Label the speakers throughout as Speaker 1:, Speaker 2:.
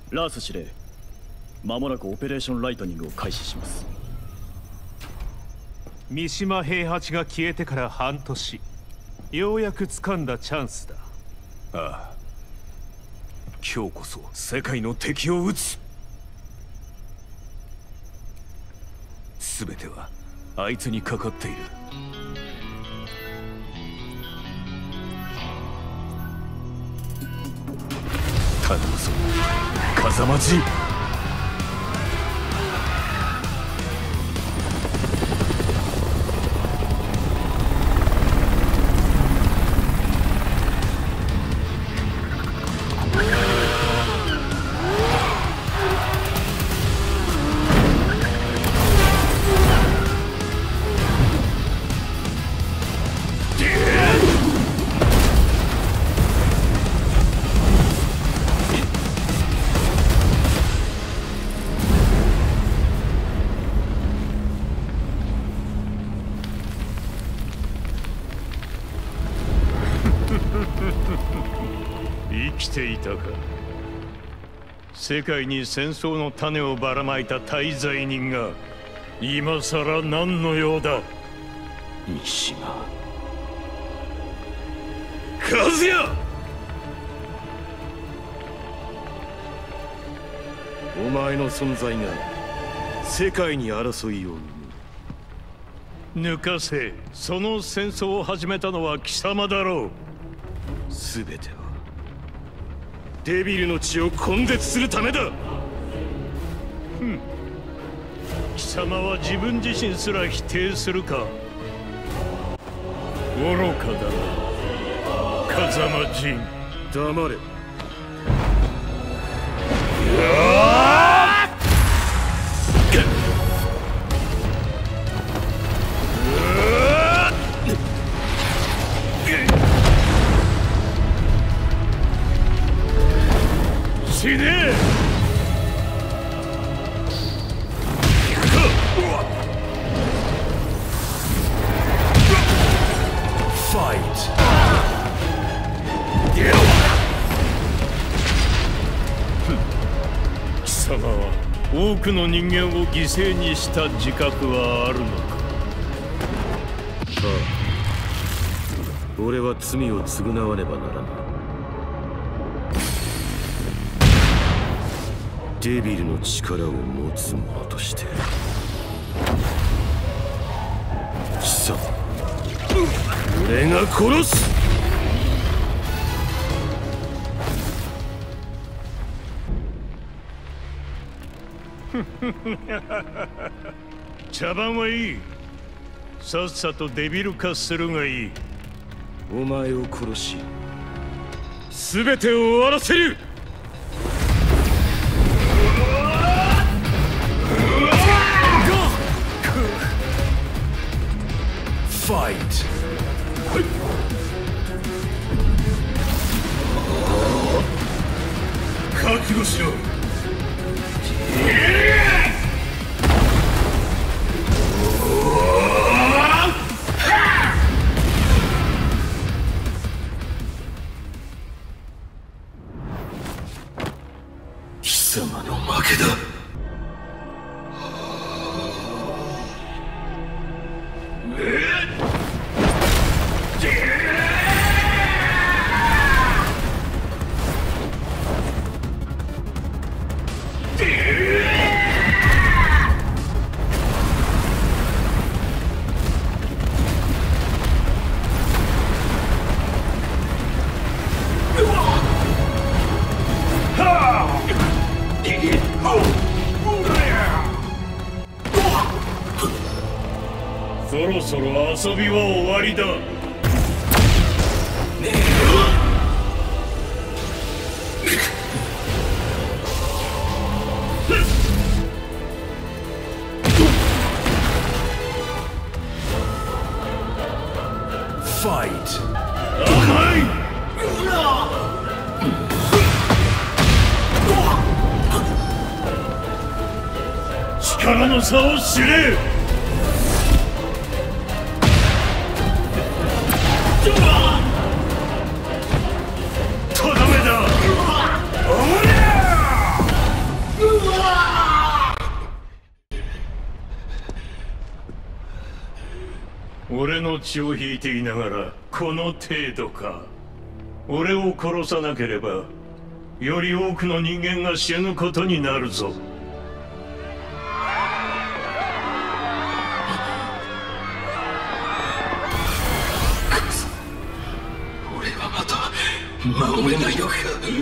Speaker 1: ラース司令、間もなくオペレーションライトニングを開始します。
Speaker 2: 三島平八が消えてから半年、ようやく掴んだチャンスだ。
Speaker 3: ああ、今日こそ世界の敵を撃つ。全てはあいつにかかっている。頼むぞ風間陣。
Speaker 4: 生きていたか。世界に戦争の種をばらまいた大罪人が今さら何の用だ。
Speaker 3: 三島
Speaker 4: 和也、
Speaker 5: お前の存在が世界に争いを生む。
Speaker 4: 抜かせ。その戦争を始めたのは貴様だろう。
Speaker 5: 全てはデビルの血を根絶するためだ。
Speaker 4: 貴様は自分自身すら否定するか。愚かだな風間陣。
Speaker 5: 黙れ。
Speaker 4: 死ねえ。
Speaker 3: ファイト。
Speaker 4: 貴様は多くの人間を犠牲にした自覚はあるのか。
Speaker 5: ああ、俺は罪を償わねばならない。デビルの力を持つ者として。貴様、俺が殺す。
Speaker 4: 茶番はいい。さっさとデビル化するがいい。
Speaker 5: お前を殺し全てを終わらせる。
Speaker 3: ファイト。
Speaker 4: 覚悟しろ。
Speaker 3: 貴様の負けだ。
Speaker 4: そろそろ遊びは終わりだ。
Speaker 3: ファイト。
Speaker 4: 甘い。力の差を知れ。とどめだ。おりゃ俺の血を引いていながらこの程度か。俺を殺さなければより多くの人間が死ぬことになるぞ。
Speaker 5: 俺はまた守れないのか。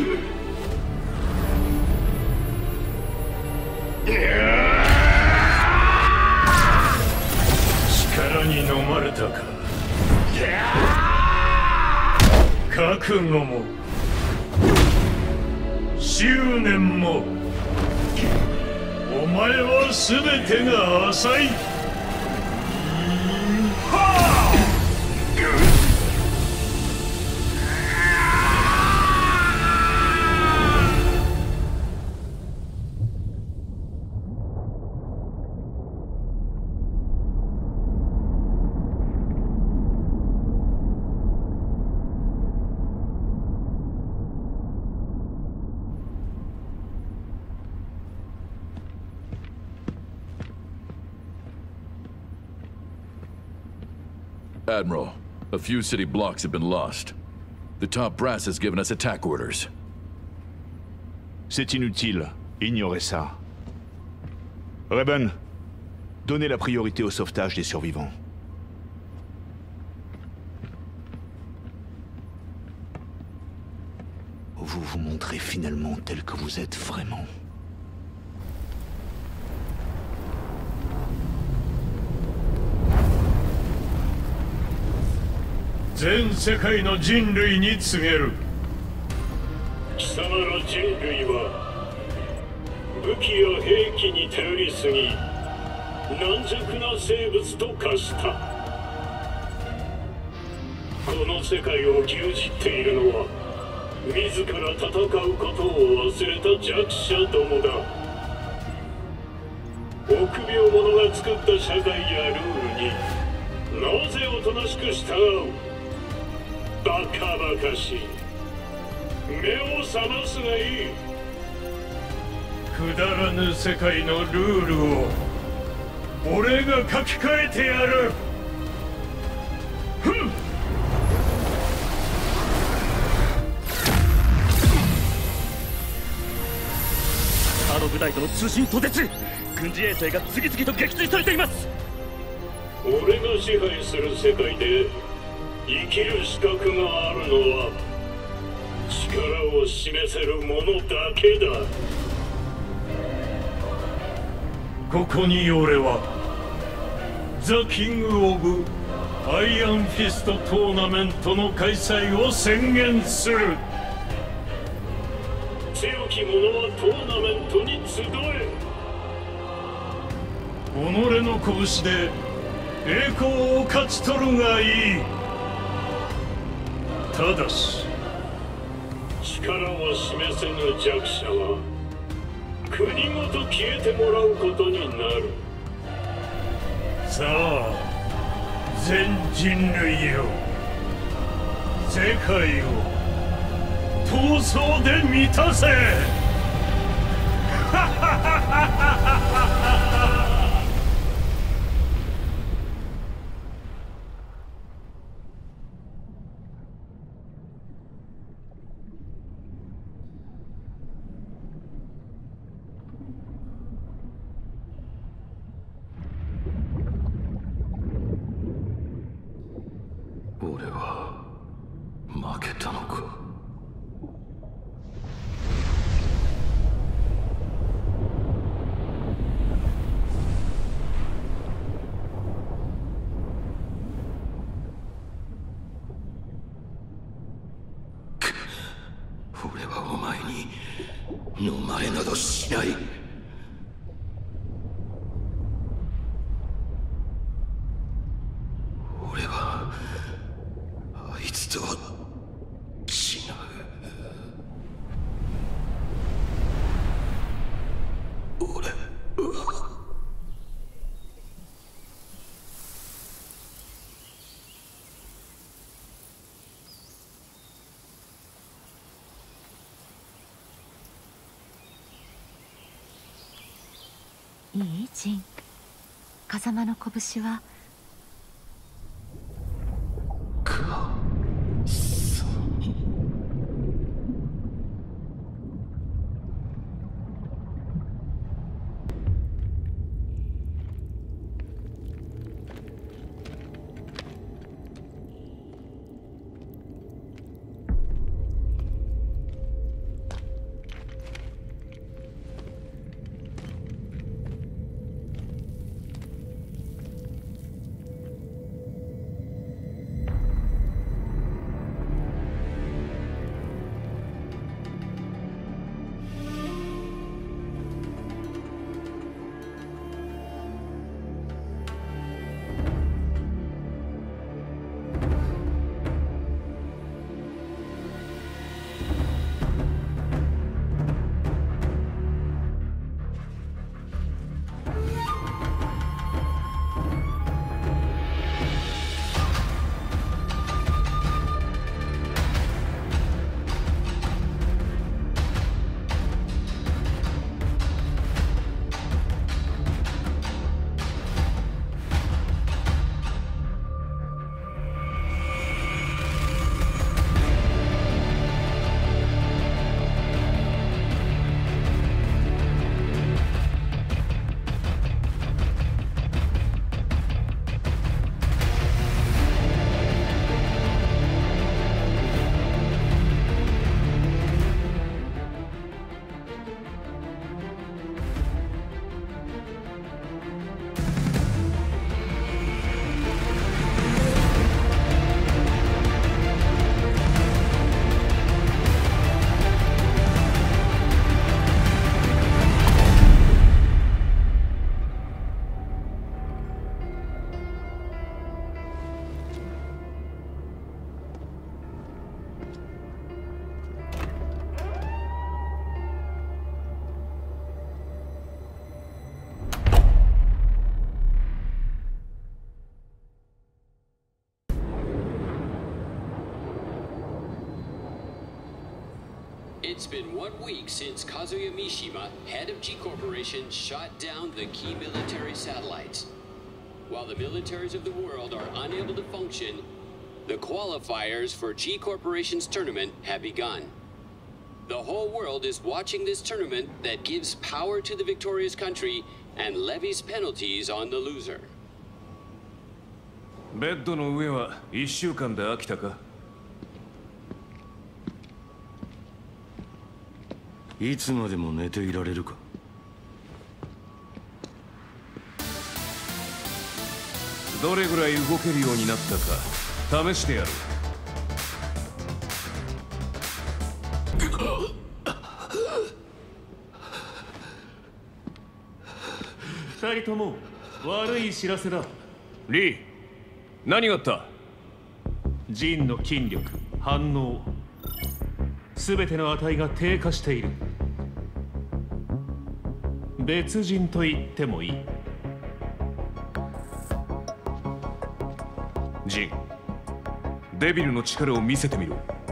Speaker 4: 力に飲まれたか。覚悟も執念もお前は全てが浅い。
Speaker 6: Admiral, a few city blocks have been lost. The top brass has given us attack orders.
Speaker 7: C'est inutile. Ignorez ça. Reben, donnez la priorité au sauvetage des survivants. Vous vous montrez finalement tel que vous êtes vraiment.
Speaker 4: 全世界の人類に告げる。貴様の人類は武器や兵器に頼りすぎ軟弱な生物と化した。この世界を牛耳っているのは自ら戦うことを忘れた弱者どもだ。臆病者が作った社会やルールになぜおとなしく従う。バカバカしい。目を覚ますがいい。くだらぬ世界のルールを俺が書き換えてやる。ふん。
Speaker 1: あの部隊との通信途絶。軍事衛星が次々と撃墜されています。
Speaker 4: 俺が支配する世界で生きる資格があるのは力を示せる者だけだ。ここに俺はザ・キング・オブ・アイアンフィストトーナメントの開催を宣言する。強き者はトーナメントに集え。己の拳で栄光を勝ち取るがいい。ただし力を示せぬ弱者は国ごと消えてもらうことになる。さあ全人類よ、世界を闘争で満たせ。
Speaker 5: 俺は負けたのか。俺はお前に飲まれなどしない。俺はあいつとは違う。俺は
Speaker 8: いいジン。風間の拳は It's been 1 week since Kazuya Mishima, head of G Corporation, shot down the key military satellites. While the militaries of the world are unable to function, the qualifiers for G Corporation's tournament have begun. The whole world is watching this tournament that gives power to the victorious country and levies penalties on the loser.
Speaker 3: ベッドの上は1週間で飽きたか？
Speaker 5: いつまでも寝ていられるか？
Speaker 3: どれぐらい動けるようになったか試してやる。
Speaker 2: 2人とも悪い知らせだ。
Speaker 3: リー、何があった？
Speaker 2: ジンの筋力、反応、すべての値が低下している。別人と言ってもいい。
Speaker 3: ジン、デビルの力を見せてみろ。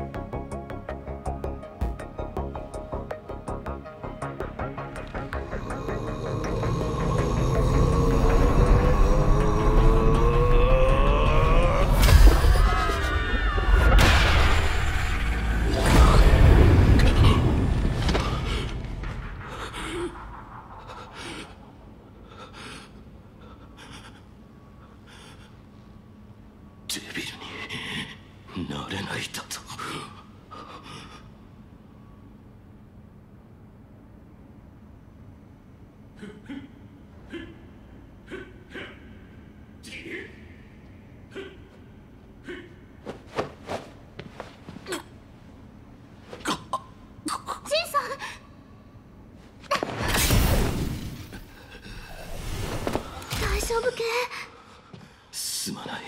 Speaker 5: すまない。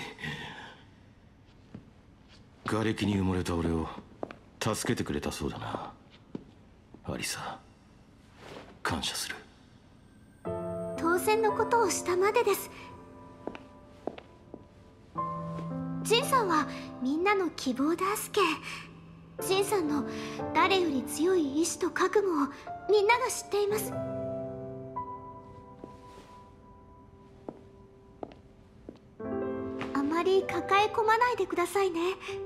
Speaker 5: 瓦礫に埋もれた俺を助けてくれたそうだな。アリサ、感謝する。
Speaker 9: 当然のことをしたまでです。ジンさんはみんなの希望だすけ。ジンさんの誰より強い意志と覚悟をみんなが知っています。あまり抱え込まないでくださいね。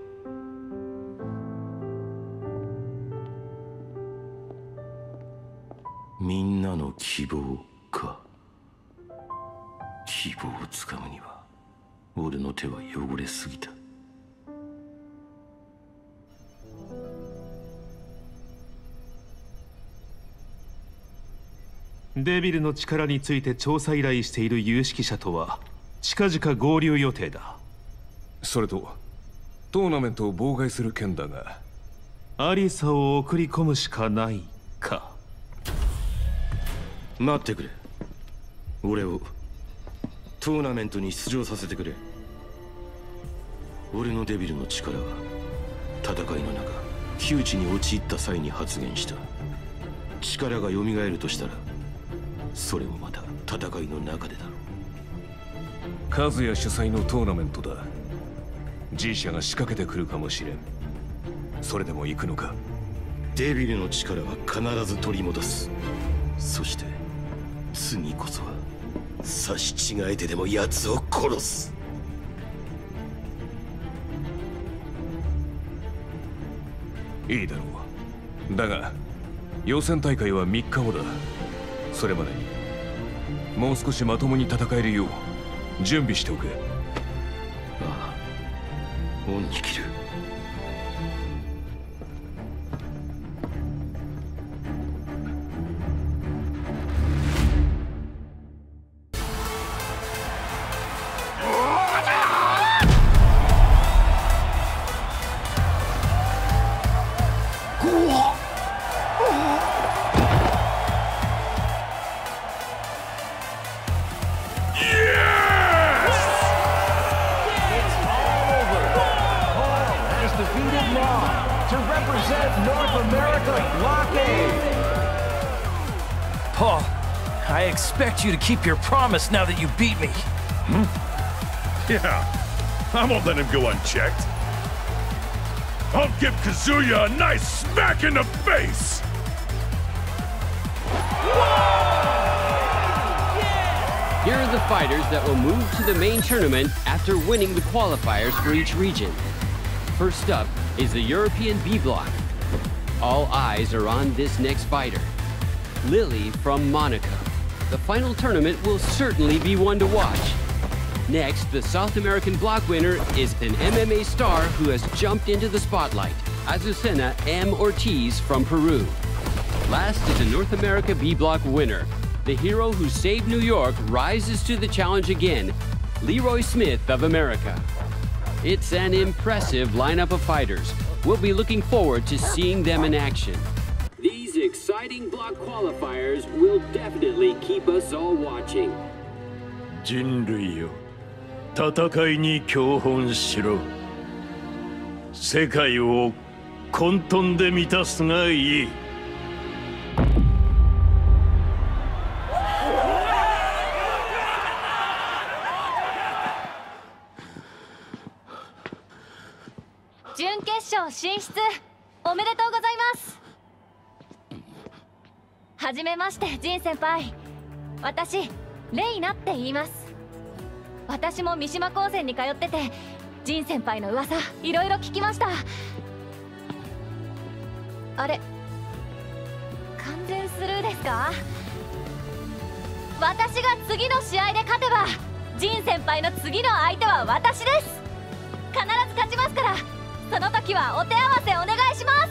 Speaker 5: みんなの希望か。希望をつかむには俺の手は汚れすぎた。
Speaker 2: デビルの力について調査依頼している有識者とは近々合流予定だ。
Speaker 3: それとトーナメントを妨害する件だが、
Speaker 2: アリサを送り込むしかないか。
Speaker 5: 待ってくれ。俺をトーナメントに出場させてくれ。俺のデビルの力は戦いの中窮地に陥った際に発現した。力が蘇るとしたらそれもまた戦いの中でだろう。
Speaker 3: カズヤ主催のトーナメントだ。G社が仕掛けてくるかもしれん。それでも行くのか？
Speaker 5: デビルの力は必ず取り戻す。そして次こそは刺し違えてでも奴を殺す。
Speaker 3: いいだろう。だが予選大会は3日後だ。それまでにもう少しまともに戦えるよう準備しておけ。
Speaker 5: ああ、恩に着る。
Speaker 10: Paul, I expect you to keep your promise now that you beat me.
Speaker 7: Yeah, I won't let him go unchecked.
Speaker 6: I'll give Kazuya a nice smack in the face!
Speaker 8: Here are the fighters that will move to the main tournament after winning the qualifiers for each region. First up is the European B block. All eyes are on this next fighter, Lily from Monaco. The final tournament will certainly be one to watch. Next, the South American block winner is an MMA star who has jumped into the spotlight, Azucena M. Ortiz from Peru. Last is a North America B block winner. The hero who saved New York rises to the challenge again, Leroy Smith of America. It's an impressive lineup of fighters. We'll be looking forward to seeing them in action. These exciting block qualifiers will definitely keep us all watching.
Speaker 1: 人類よ、戦いに教本しろ。世界を混沌で満たすがいい。
Speaker 11: 準決勝進出おめでとうございます。はじめまして、ジン先輩。私レイナって言います。私も三島高専に通ってて、ジン先輩の噂いろいろ聞きました。あれ、完全スルーですか？私が次の試合で勝てば、ジン先輩の次の相手は私です。必ず勝ちますから、その時はお手合わせお願いします。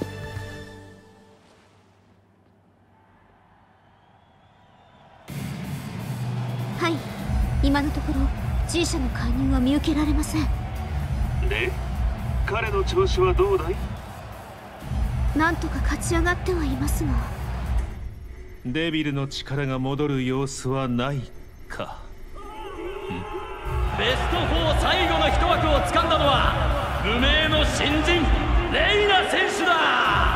Speaker 9: はい、今のところ G 社の介入は見受けられません。
Speaker 4: で、彼の調子はどうだい？
Speaker 9: なんとか勝ち上がってはいますが。
Speaker 2: デビルの力が戻る様子はないか。
Speaker 1: ベスト4最後の一枠を掴んだのは無名の新人レイナ選手だ。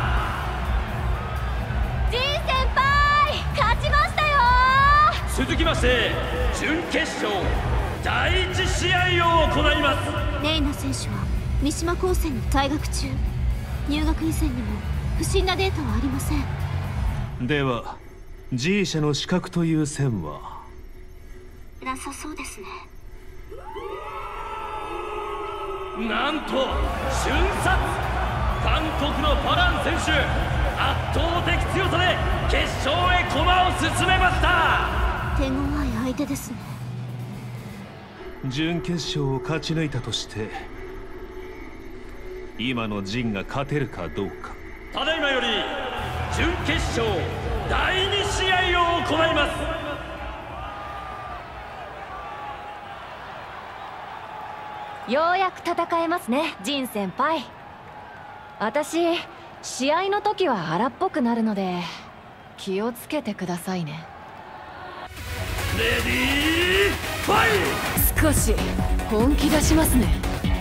Speaker 11: ジン先輩、勝ちましたよ。
Speaker 1: 続きまして準決勝第1試合を行います。
Speaker 9: レイナ選手は三島高専に退学中。入学以前にも不審なデータはありません。
Speaker 2: では G 社の資格という線は
Speaker 9: なさそうですね。
Speaker 1: なんと瞬殺、韓国のパラン選手、圧倒的強さで決勝へ駒を進めました。
Speaker 9: 手強い相手ですね。
Speaker 2: 準決勝を勝ち抜いたとして今のジンが勝てるかどうか。
Speaker 1: ただいまより準決勝第2試合を行います。
Speaker 11: ようやく戦えますね、ジン先輩。私試合の時は荒っぽくなるので気をつけてくださいね。
Speaker 1: レディーファイト。
Speaker 11: 少し本気出しますね。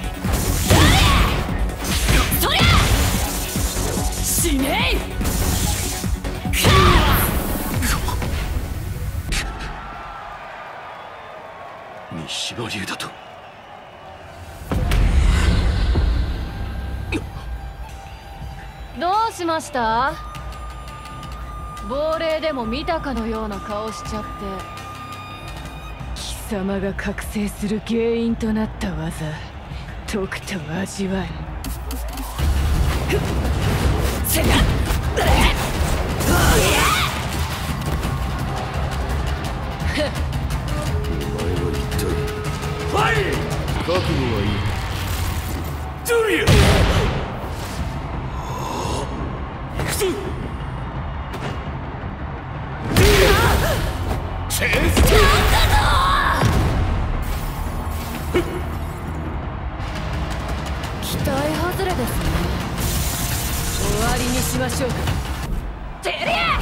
Speaker 11: そりゃ死ねい。
Speaker 5: 三島流だと。
Speaker 11: どうしました？亡霊でも見たかのような顔しちゃって。貴様が覚醒する原因となった技、とくと味わい。せがっ
Speaker 1: ファイ
Speaker 5: 覚悟はいい。
Speaker 1: ドリュー
Speaker 11: 期待外れですね。終わりにしましょうか。てりゃ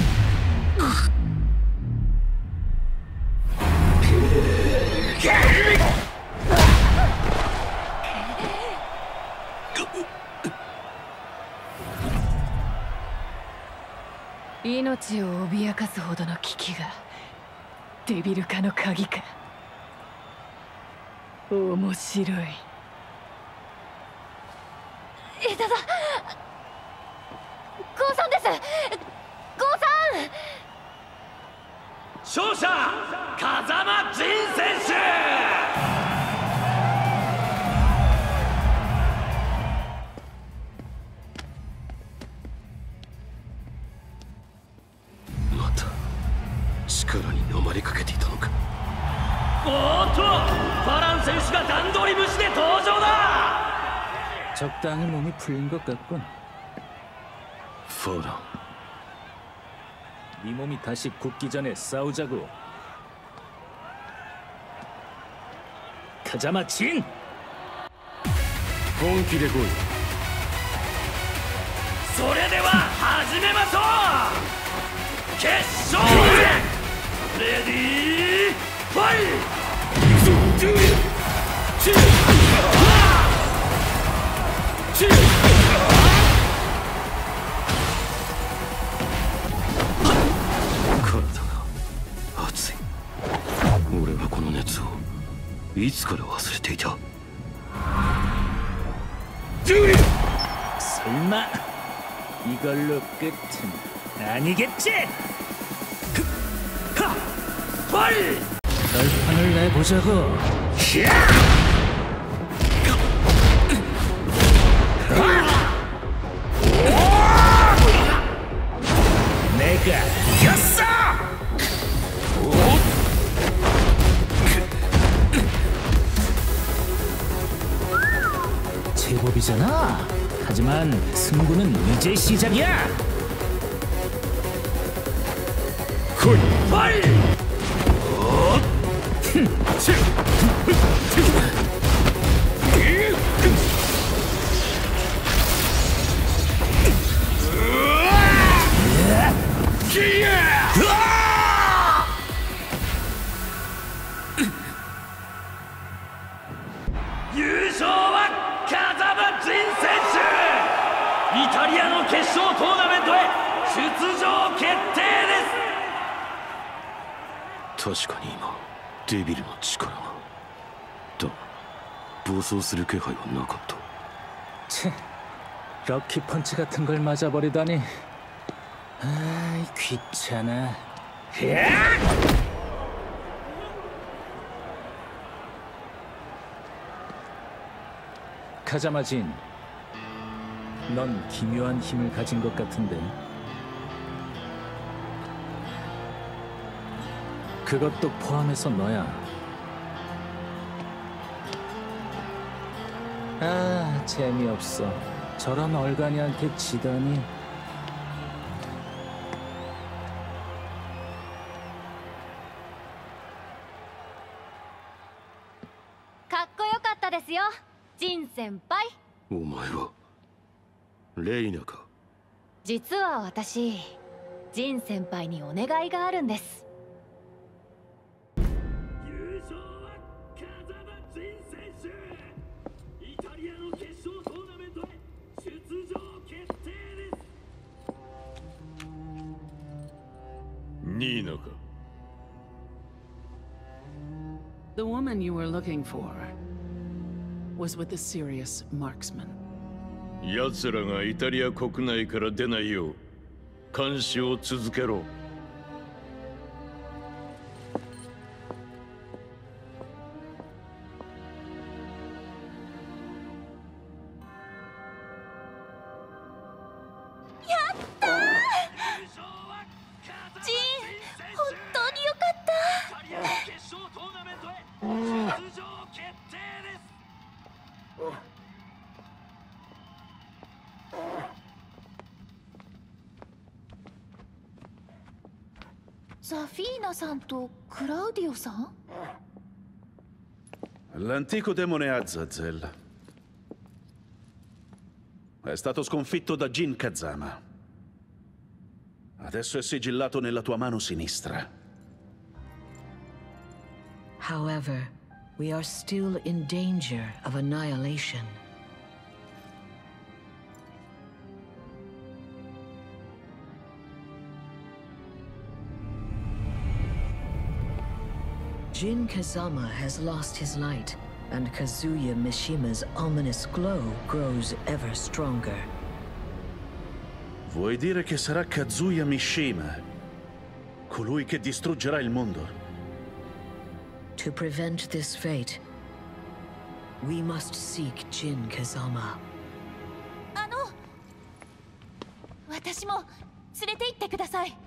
Speaker 11: 命を脅かすほどの危機がデビル化の鍵か。面白い。 枝だ。ゴーさんです。ゴー
Speaker 1: さん。勝者風間仁選手。
Speaker 5: また力に飲まれかけていたのか。
Speaker 1: おっと、バラン選手が段取り無視で登場だ。
Speaker 10: 적당히 몸이 풀린 것 같군.
Speaker 5: 파란.
Speaker 10: 네 몸이 다시 굳기 전에 싸우자고. 가자마 진.
Speaker 5: 本気で来い。
Speaker 1: それでは始めましょう。決勝へ。レディーファイト。
Speaker 5: 体が熱い。俺はこの熱をいつから忘れていた。
Speaker 10: 설마 이걸로 끝은 아니겠지? 결판을 내보자고. 내가 이겼어! 제법이잖아. 하지만 승부는 이제 시작이야.
Speaker 1: 파이!優勝は風間仁選手。イタリアの決勝トーナメントへ出場決定です。
Speaker 5: 確かに今デビルの力が。だ暴走する気配はなかった。
Speaker 10: 치, 럭키 펀치 같은 걸 맞아버리다니. 아이 귀찮아. 가자마진, 넌 기묘한 힘을 가진 것 같은데. 그것도 포함해서 너야. 아, 재미없어. 저런 얼간이한테 지다니.
Speaker 11: 진先輩。
Speaker 5: お前はレイナか。
Speaker 11: 実は私、ジン先輩にお願いがあるんです。
Speaker 1: 優勝は風間仁選手。イタリアの決勝トーナメントへ出場決定です。
Speaker 12: ニーナか。
Speaker 13: The woman you were looking for was with a serious marksman.
Speaker 12: 奴らがイタリア国内から出ないよう監視を続けろ。
Speaker 9: ザフィーナさんとクラウディオさん
Speaker 7: L'antico demone Azazel è stato sconfitto da Jin Kazama. Adesso è sigillato nella tua mano sinistra.
Speaker 14: However, we are still in danger of annihilation. Jin Kazama has lost his light, and Kazuya Mishima's ominous glow grows ever stronger.
Speaker 15: Vuoi dire che sarà Kazuya Mishima, colui che distruggerà il mondo?
Speaker 14: To prevent this fate, we must seek Jin Kazama.
Speaker 9: 私も連れて行ってください。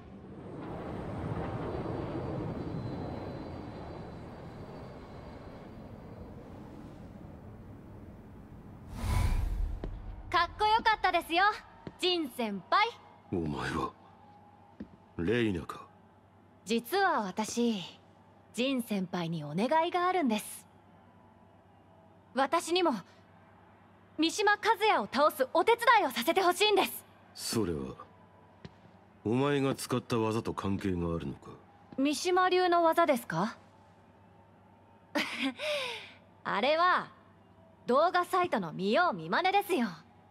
Speaker 11: かっこよかったですよ、ジン先輩。
Speaker 5: お前はレイナか。
Speaker 11: 実は私、ジン先輩にお願いがあるんです。私にも三島和也を倒すお手伝いをさせてほしいんです。
Speaker 5: それはお前が使った技と関係があるのか。
Speaker 11: 三島流の技ですか？あれは動画サイトの見よう見まねですよ。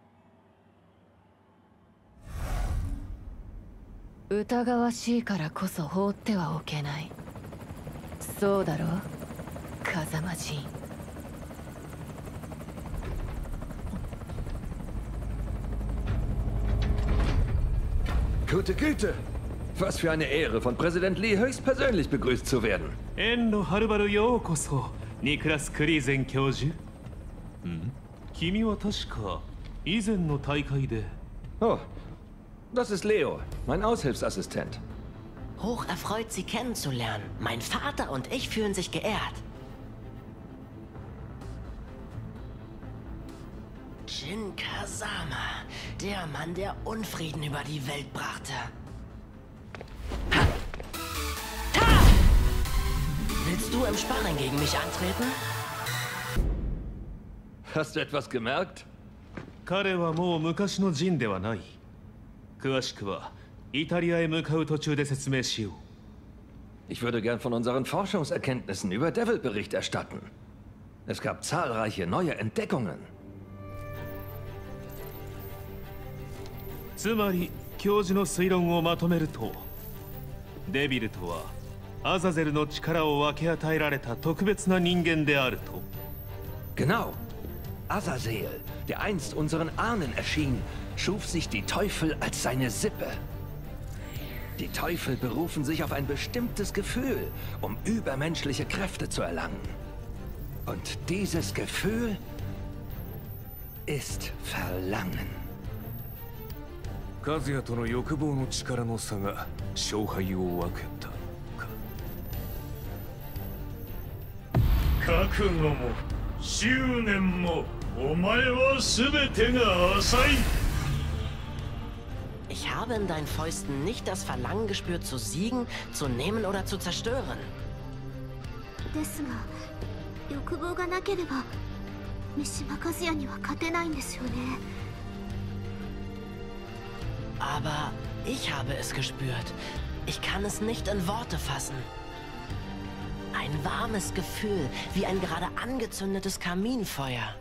Speaker 11: 疑わしいからこそ放ってはおけない。そうだろう、風間陣。
Speaker 16: Gute Güte! Was für eine Ehre, von Präsident Lee höchstpersönlich begrüßt zu werden.
Speaker 2: 遠路はるばるようこそ、ニクラス・クリーゼン教授。君は確か以前の大会で。
Speaker 16: Oh, das ist Leo, mein Aushilfsassistent.
Speaker 17: Hoch erfreut, Sie kennenzulernen. Mein Vater und ich fühlen sich geehrt. Jin Kazama, der Mann, der Unfrieden über die Welt brachte. Ha! Ta! Willst du im Sparring gegen mich antreten?
Speaker 16: Hast du etwas gemerkt?
Speaker 2: 彼はもう昔のジンではない。詳しくはイタリアへ向かう途中で説明しよう。
Speaker 16: Ich würde gern von unseren Forschungserkenntnissen über Devil Bericht erstatten. Es gab zahlreiche neue Entdeckungen.
Speaker 2: つまり教授の推論をまとめると、デビルとはアザゼルの力を分け与えられた特別な人間であると。
Speaker 16: Genau. Azazel, der einst unseren Ahnen erschien, schuf sich die Teufel als seine Sippe. Die Teufel berufen sich auf ein bestimmtes Gefühl, um übermenschliche Kräfte zu erlangen. Und dieses Gefühl ist Verlangen.
Speaker 3: 和也との欲望の力の差が勝敗を分けたか。
Speaker 4: 覚悟も執念もお前は全てが浅い。
Speaker 17: Ich habe in deinen Fäusten nicht das Verlangen gespürt, zu siegen, zu nehmen oder zu zerstören.
Speaker 9: ですが、欲望がなければ三島和也には勝てないんですよね。
Speaker 17: Aber ich habe es gespürt. Ich kann es nicht in Worte fassen. Ein warmes Gefühl, wie ein gerade angezündetes Kaminfeuer.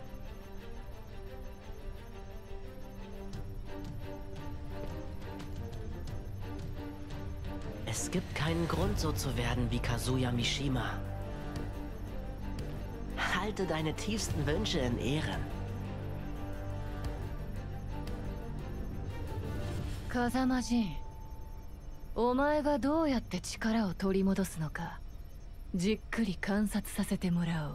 Speaker 17: Es gibt keinen Grund, so zu werden wie Kazuya Mishima. Halte deine tiefsten Wünsche in Ehren.
Speaker 11: 風間陣、お前がどうやって力を取り戻すのか、じっくり観察させてもらおう。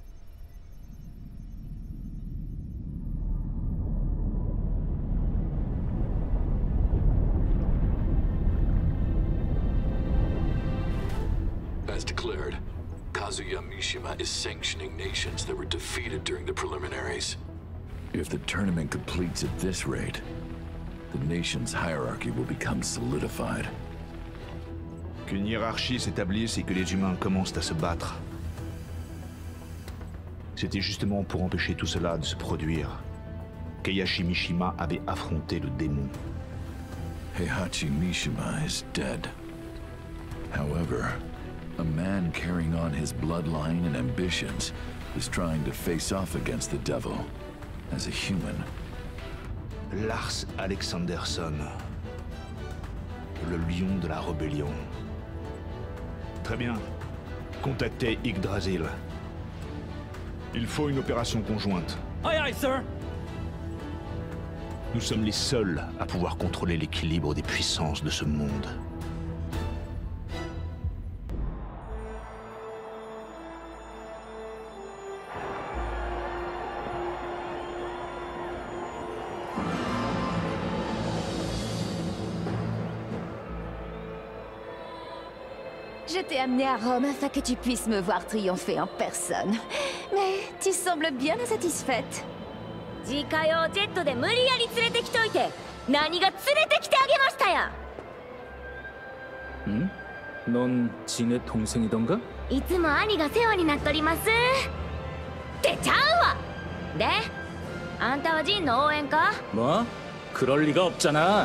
Speaker 6: As declared, Kazuya Mishima is sanctioning nations that were defeated during the preliminaries. If the tournament completes at this rate, the nation's hierarchy will become solidified.
Speaker 7: Qu'une hiérarchie s'établisse et que les humains commencent à se battre. C'était justement pour empêcher tout cela de se produire qu'Eihachi Mishima avait affronté le démon.
Speaker 6: Heihachi Mishima is dead. However, a man carrying on his bloodline and ambitions is trying to face off against the devil as a human.
Speaker 7: Lars Alexanderson, le lion de la rébellion. Très bien. Contactez Yggdrasil. Il faut une opération conjointe.
Speaker 1: Aye, aye, sir.
Speaker 7: Nous sommes les seuls à pouvoir contrôler l'équilibre des puissances de ce monde.
Speaker 18: Je t'ai amené à Rome afin que tu puisses me voir triompher en personne. Mais tu sembles bien insatisfaite.
Speaker 11: 自家用ジェットで無理やり連れてきといて何が連れてきてあげましたや。
Speaker 10: 응? 넌 지네 동생이던가?
Speaker 11: いつも兄が世話になっとりますってちゃうわ。であんたはジンの応援か？
Speaker 10: 뭐? 그럴 리가 없잖아.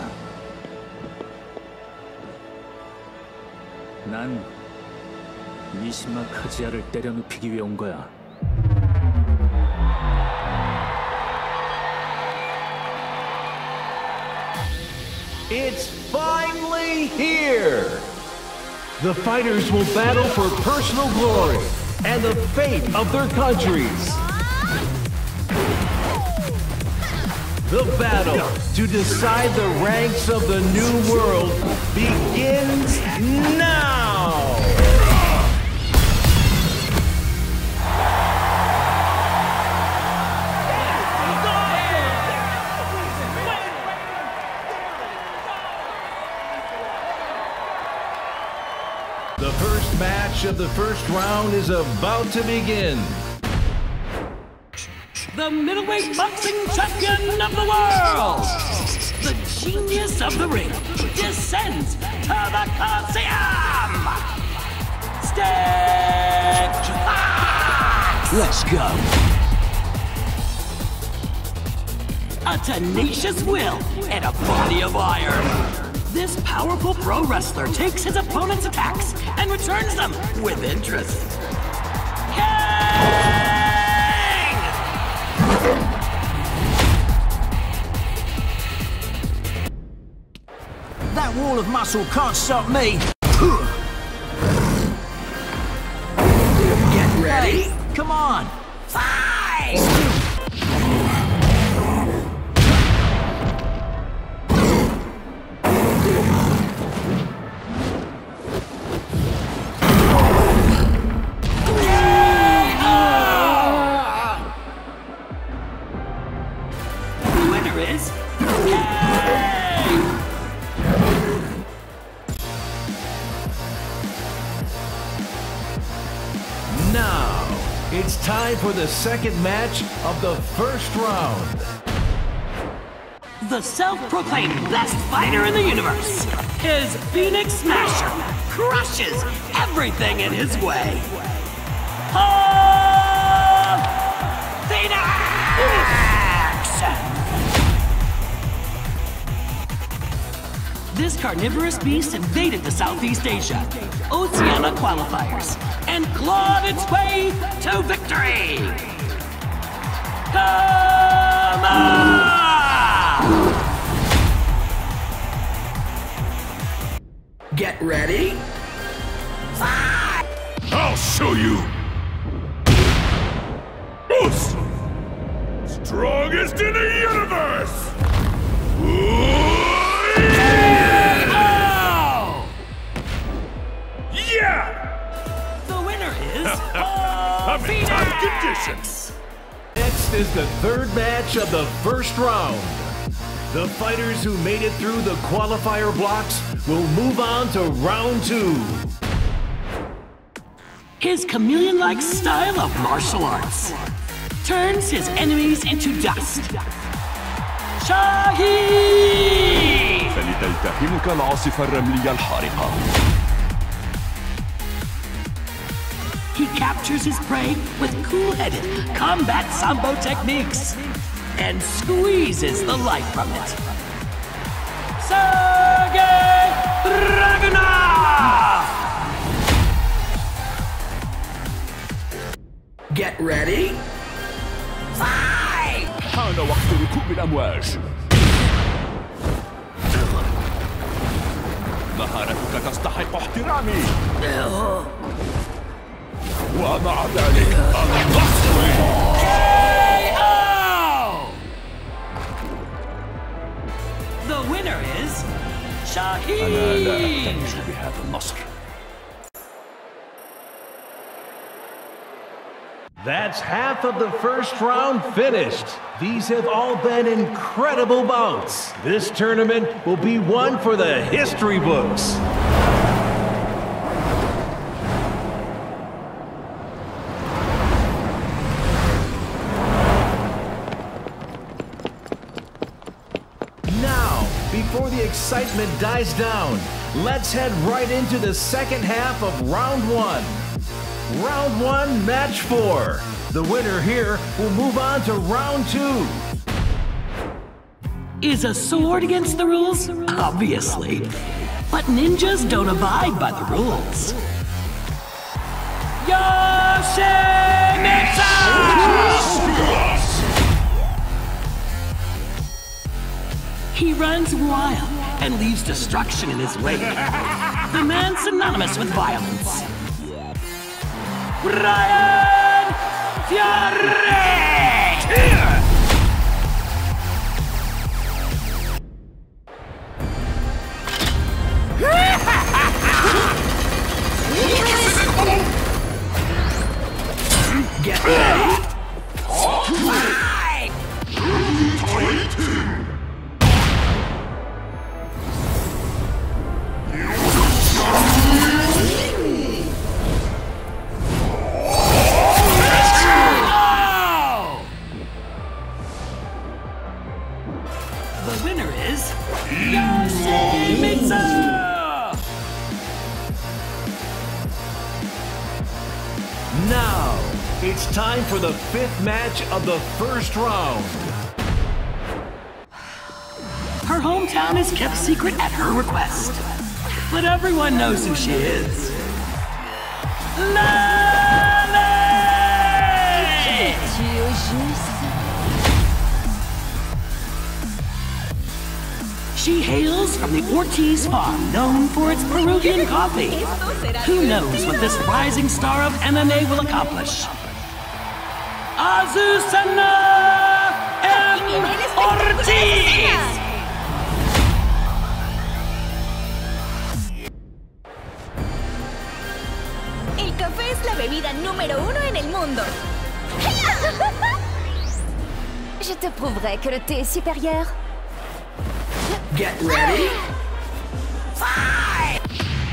Speaker 10: 난 미시마 카지야를 때려 눕히기 위해 온 거야.
Speaker 19: It's finally here! The fighters will battle for personal glory and the fate of their countries. The battle to decide the ranks of the new world begins now! The first match of the first round is about to begin.
Speaker 1: The middleweight boxing champion of the world, the genius of the ring, descends to the Coliseum! Stitch Fox!
Speaker 19: Let's go.
Speaker 1: A tenacious will and a body of iron. This powerful pro wrestler takes his opponent's attacks and returns them with interest.
Speaker 19: That wall of muscle can't stop me. Get ready. Hey, come on.
Speaker 1: Fight! The winner is
Speaker 19: Now, it's time for the second match of the first round.
Speaker 1: The self-proclaimed best fighter in the universe, his Phoenix Smasher, crushes everything in his way. Phoenix! This carnivorous beast invaded the Southeast Asia, Oceania qualifiers, and clawed its way to victory! Come on!
Speaker 19: Get ready.
Speaker 3: I'll show you! Most strongest in the universe! Yeah!
Speaker 1: The winner is
Speaker 3: I'm in top conditions!
Speaker 19: Next is the third match of the first round. The fighters who made it through the qualifier blocks will move on to round two.
Speaker 1: His chameleon-like style of martial arts turns his enemies into dust. شاهين!
Speaker 3: فلتلتهمك العاصفة الرملية الحارقة.
Speaker 1: He captures his prey with cool-headed combat sambo techniques and squeezes the life from it. Sergei Dragunov!
Speaker 19: Get ready.
Speaker 1: Fight!
Speaker 3: حان وقت ركوب الأمواج. مهارتك تستحق احترامي.
Speaker 19: ومع ذلك النصر.
Speaker 1: The winner is
Speaker 19: أنا لا
Speaker 1: Shaheen!
Speaker 19: أحتاج بهذا النصر. That's half of the first round finished. These have all been incredible bouts. This tournament will be one for the history books. Now, before the excitement dies down, let's head right into the second half of round one. Round 1, match 4. The winner here will move on to round 2.
Speaker 1: Is a sword against the rules? Obviously. But ninjas don't abide by the rules. Yoshimitsu! He runs wild and leaves destruction in his wake. The man synonymous with violence. Brian Fury! Get ready! Fight! The winner is Yoshimitsu!
Speaker 19: Now, it's time for the 5th match of the first round.
Speaker 1: Her hometown is kept secret at her request, but everyone knows who she is. Nami! She hails from the Ortiz farm, known for its Peruvian coffee. Who knows what this rising star of MMA will accomplish? Azucena M. Ortiz!
Speaker 18: El café es la bebida número 1 en el mundo. Je te prouverai que le thé est supérieur.
Speaker 1: Get ready. Fight!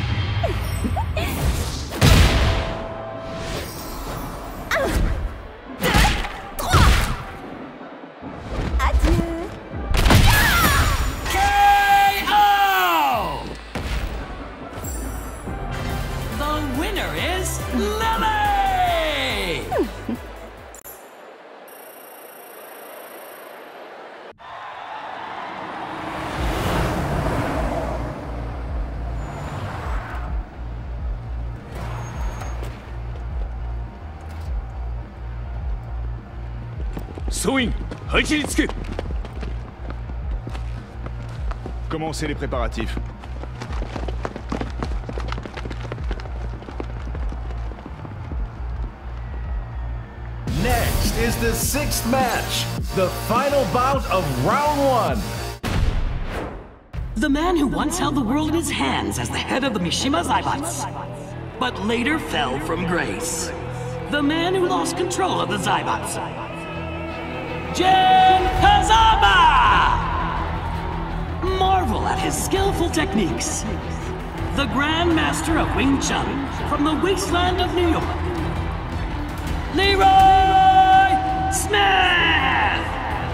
Speaker 18: Adieu.
Speaker 1: KO! The winner is Lily!
Speaker 7: Commencez les préparatifs.
Speaker 19: Next is the 6th match, the final bout of round 1.
Speaker 1: The man who once held the world in his hands as the head of the Mishima Zaibatsu, but later fell from grace. The man who lost control of the Zaibatsu. Jin Kazama! Marvel at his skillful techniques. The Grand Master of Wing Chun from the wasteland of New York. Leroy Smith!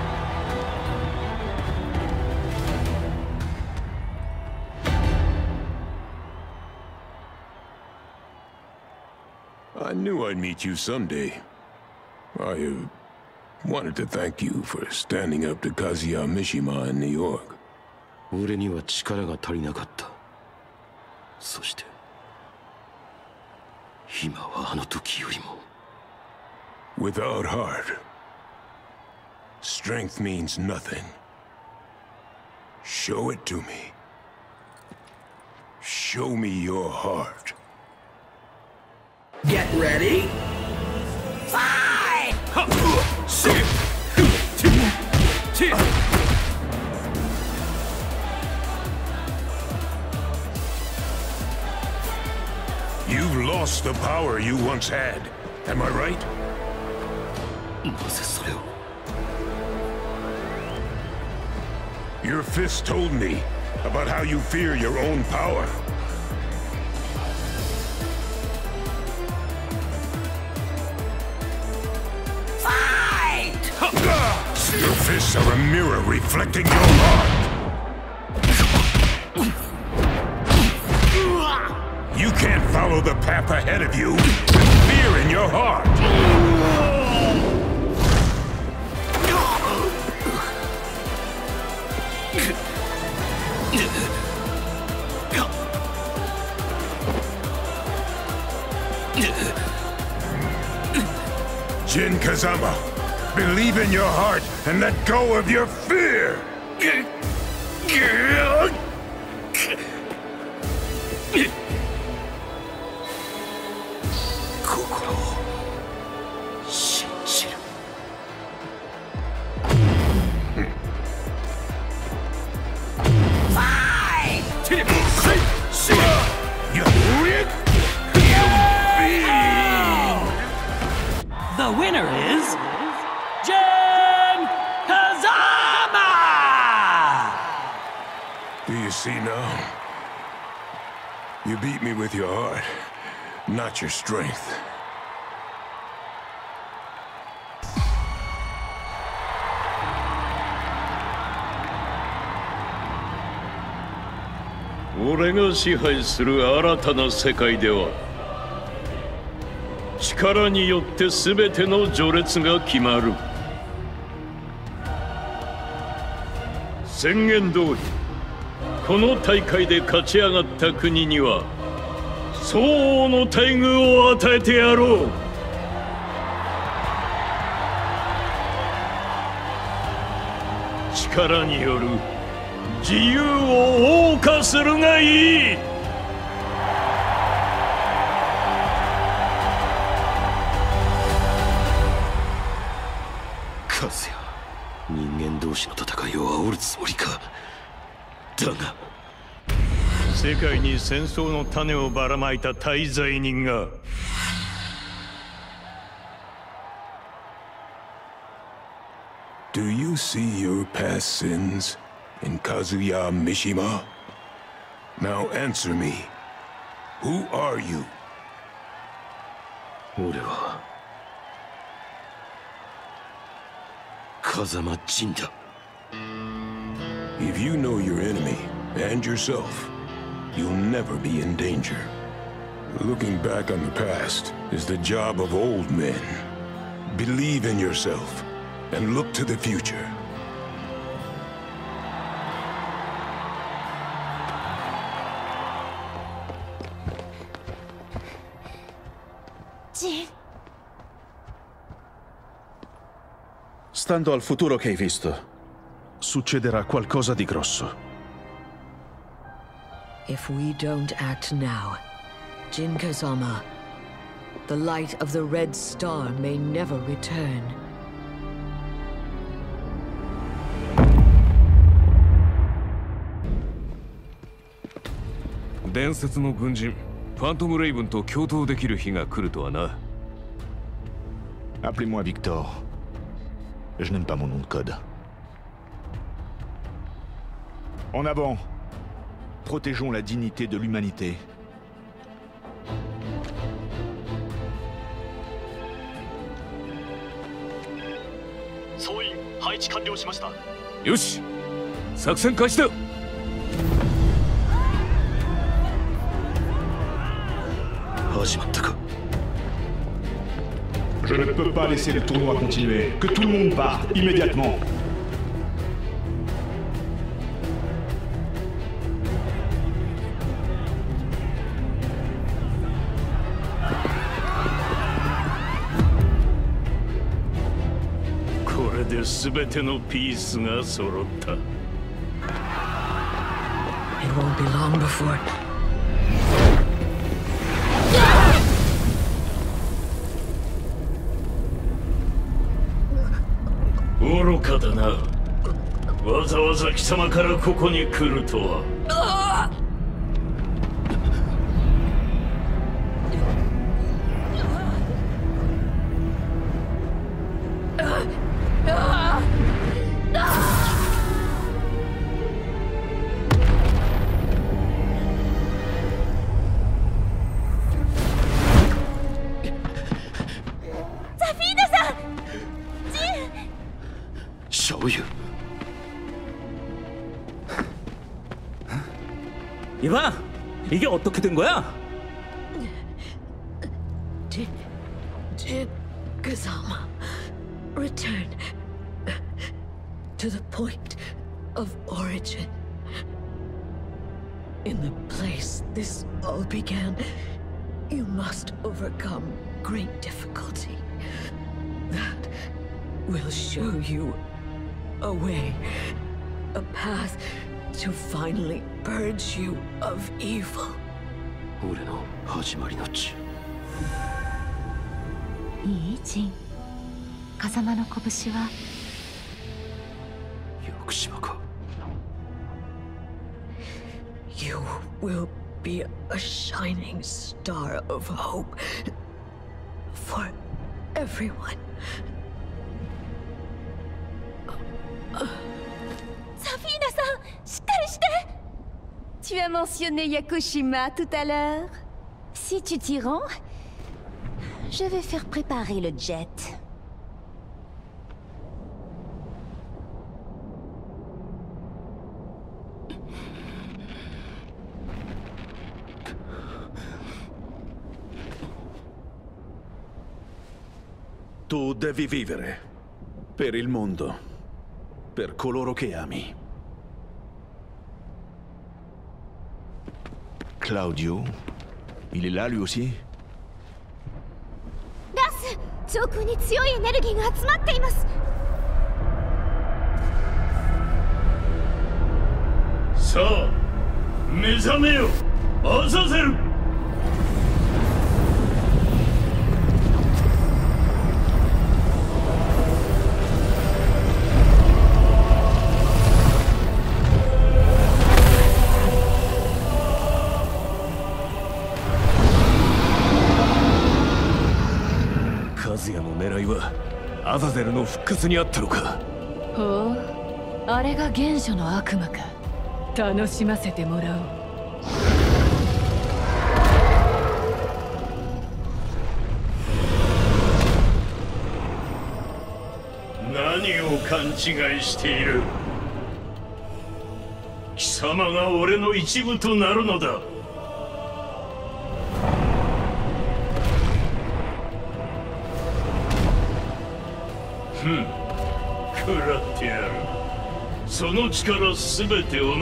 Speaker 5: I knew I'd meet you someday. I wanted to thank you for standing up to Kazuya Mishima in New York.
Speaker 20: 俺には力が足りなかった。そして今はあの時よりも。
Speaker 5: Without heart, strength means nothing. Show it to me. Show me your heart.
Speaker 17: Get ready. Fight!
Speaker 4: You've lost the power you once had. Am I right? Your fist told me about how you fear your own power.
Speaker 17: Fight!
Speaker 4: Your fists are a mirror reflecting your heart. You can't follow the path ahead of you with fear in your heart. Jin Kazama, believe in your heart and let go of your fear!
Speaker 1: The winner is Jin Kazama!
Speaker 4: Do you see now? You beat me with your heart, not your strength.
Speaker 12: 俺が支配する新たな世界では力によって全ての序列が決まる。宣言通りこの大会で勝ち上がった国には相応の待遇を与えてやろう。力による自由を謳歌するがいい。
Speaker 5: カズヤ、人間同士の戦いを煽るつもりか。だが
Speaker 12: 世界に戦争の種をばらまいた大罪人が
Speaker 4: Do you see your past sins in Kazuya Mishima? Now answer me. Who are you?
Speaker 5: 俺は風間陣だ。
Speaker 4: If you know your enemy and yourself, you'll never be in danger. Looking back on the past is the job of old men. Believe in yourself and look to the future.
Speaker 9: Jin.
Speaker 15: Stando al futuro che hai visto, succederà qualcosa di grosso.
Speaker 14: If we don't act now, Jin Kazama, the light of the Red Star may never return.
Speaker 3: 伝説の軍人ファントム・レイブンと共闘できる日が来るとはな。
Speaker 7: Appelez-moi Victor. Je n'aime pas mon nom de code. En avant. Protégeons la dignité de l'humanité.
Speaker 3: Yoshi! 作戦開始だ!
Speaker 7: Je ne peux pas laisser le tournoi continuer. Que tout le monde parte immédiatement.
Speaker 14: It won't be long before.
Speaker 12: かだな。わざわざ貴様からここに来るとは。
Speaker 1: 이봐! 이게 어떻게 된 거야?
Speaker 14: Jin Kazama, return to the point of origin. In the place this all began, you must overcome great difficulty. That will show you a way, a path to finally purge you of evil.
Speaker 20: 俺の始まりの地。
Speaker 9: いいジン。風間の拳は
Speaker 20: 屋久島か。
Speaker 14: You will be a shining star of hope for everyone.
Speaker 18: Safina-san, しっかりして! Tu as mentionné Yakushima tout à l'heure. Si tu t'y rends, je vais faire préparer le jet.
Speaker 15: Tu devi vivere. Per il mondo. Per coloro che ami.
Speaker 7: Claudio? Il est là lui aussi?
Speaker 9: ガス！上空に強いエネルギーが集まっています。
Speaker 12: さあ、目覚めよ、アザゼル！
Speaker 3: 狙いはアザゼルの復活にあったのか。
Speaker 11: ほう、あれが原初の悪魔か。楽しませてもらおう。
Speaker 12: 何を勘違いしている。貴様が俺の一部となるのだ。食らってやる。その力すべてをな。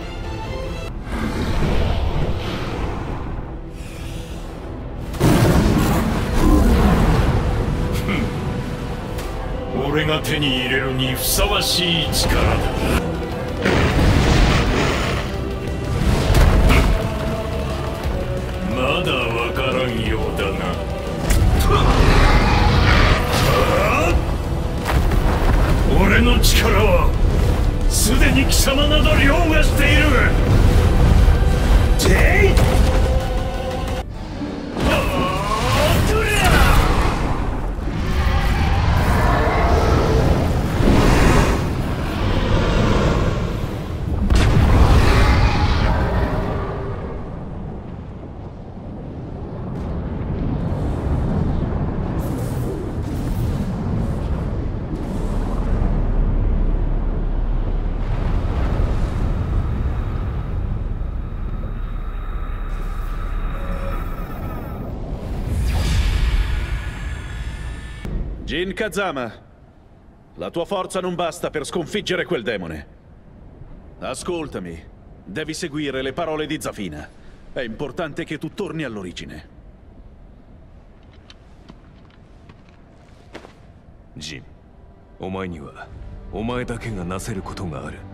Speaker 12: 俺が手に入れるにふさわしい力だ。まだわからんようだな。俺の力はすでに貴様など凌駕している。
Speaker 15: Jin Kazama, la tua forza non basta per sconfiggere quel demone. Ascoltami, devi seguire le parole di Zafina. È importante che tu torni all'origine.
Speaker 3: Jin, お前にはお前だけがなせることがある。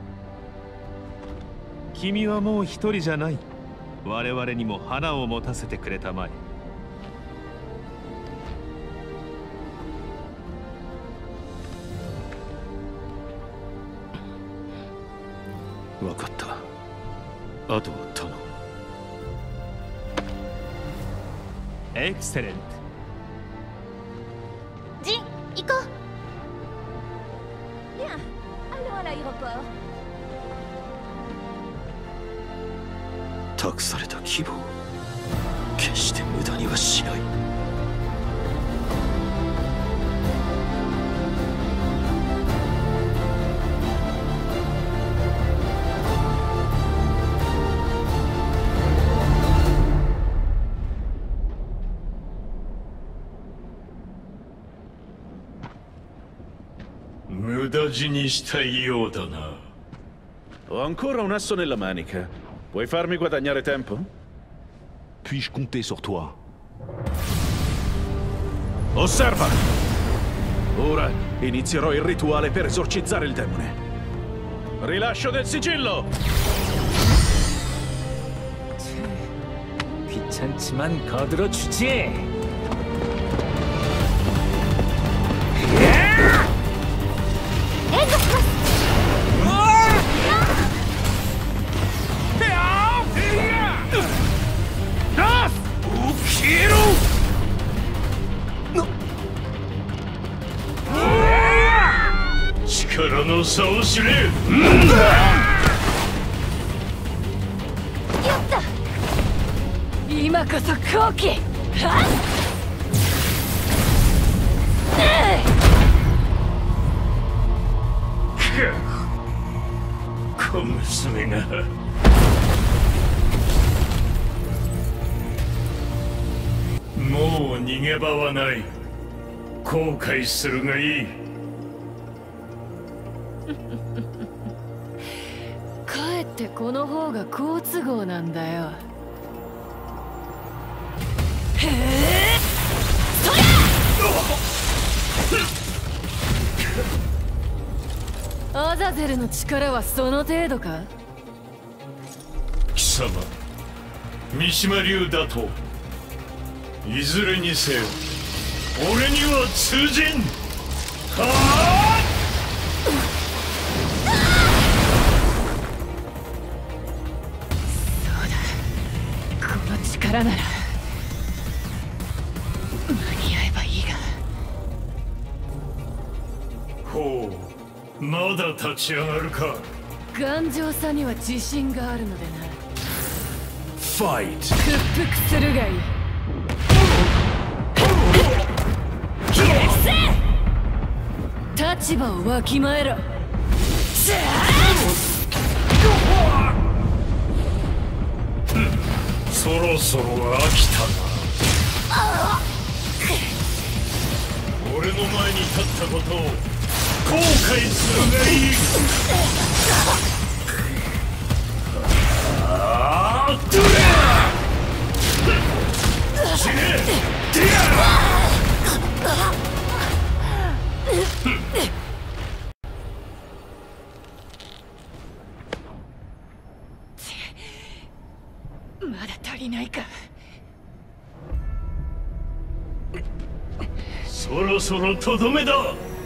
Speaker 2: 君はもう一人じゃない。我々にも花を持たせてくれたまえ。
Speaker 5: 分かった。あとは頼む。
Speaker 2: エクセレント。
Speaker 18: ジン、行こう。Bien, allons à l'aéroport.
Speaker 5: 託された希望、決して無駄にはしない。
Speaker 12: 無駄死にしたいようだな。
Speaker 15: Ho ancora un asso nella manica. Puoi farmi guadagnare tempo?
Speaker 7: Puis-je compter sur toi?
Speaker 15: Osserva! Ora inizierò il rituale per esorcizzare il demone. Rilascio del sigillo!
Speaker 10: 귀찮지만 거들어주지.
Speaker 12: 力の差を知れ。
Speaker 18: やった。
Speaker 11: 今こそ好機。はっ。
Speaker 12: 小娘が。もう逃げ場はない。後悔するがいい。
Speaker 11: かえってこの方が好都合なんだよ。へえ、そりゃ！アザゼルの力はその程度か？
Speaker 12: 貴様、三島流だといずれにせよ俺には通じん。はあ！
Speaker 11: そうだ、この力なら間に合えばいいが。
Speaker 12: ほう、まだ立ち上がるか。
Speaker 11: 頑丈さには自信があるのでな。
Speaker 12: ファイト。
Speaker 11: 屈服するがいい。立場をわきまえろ。
Speaker 12: そろそろ飽きたな。俺の前に立ったことを後悔するがいい。ああ、どれ！死ね！
Speaker 11: まだ足りないか。
Speaker 12: そろそろとどめだ。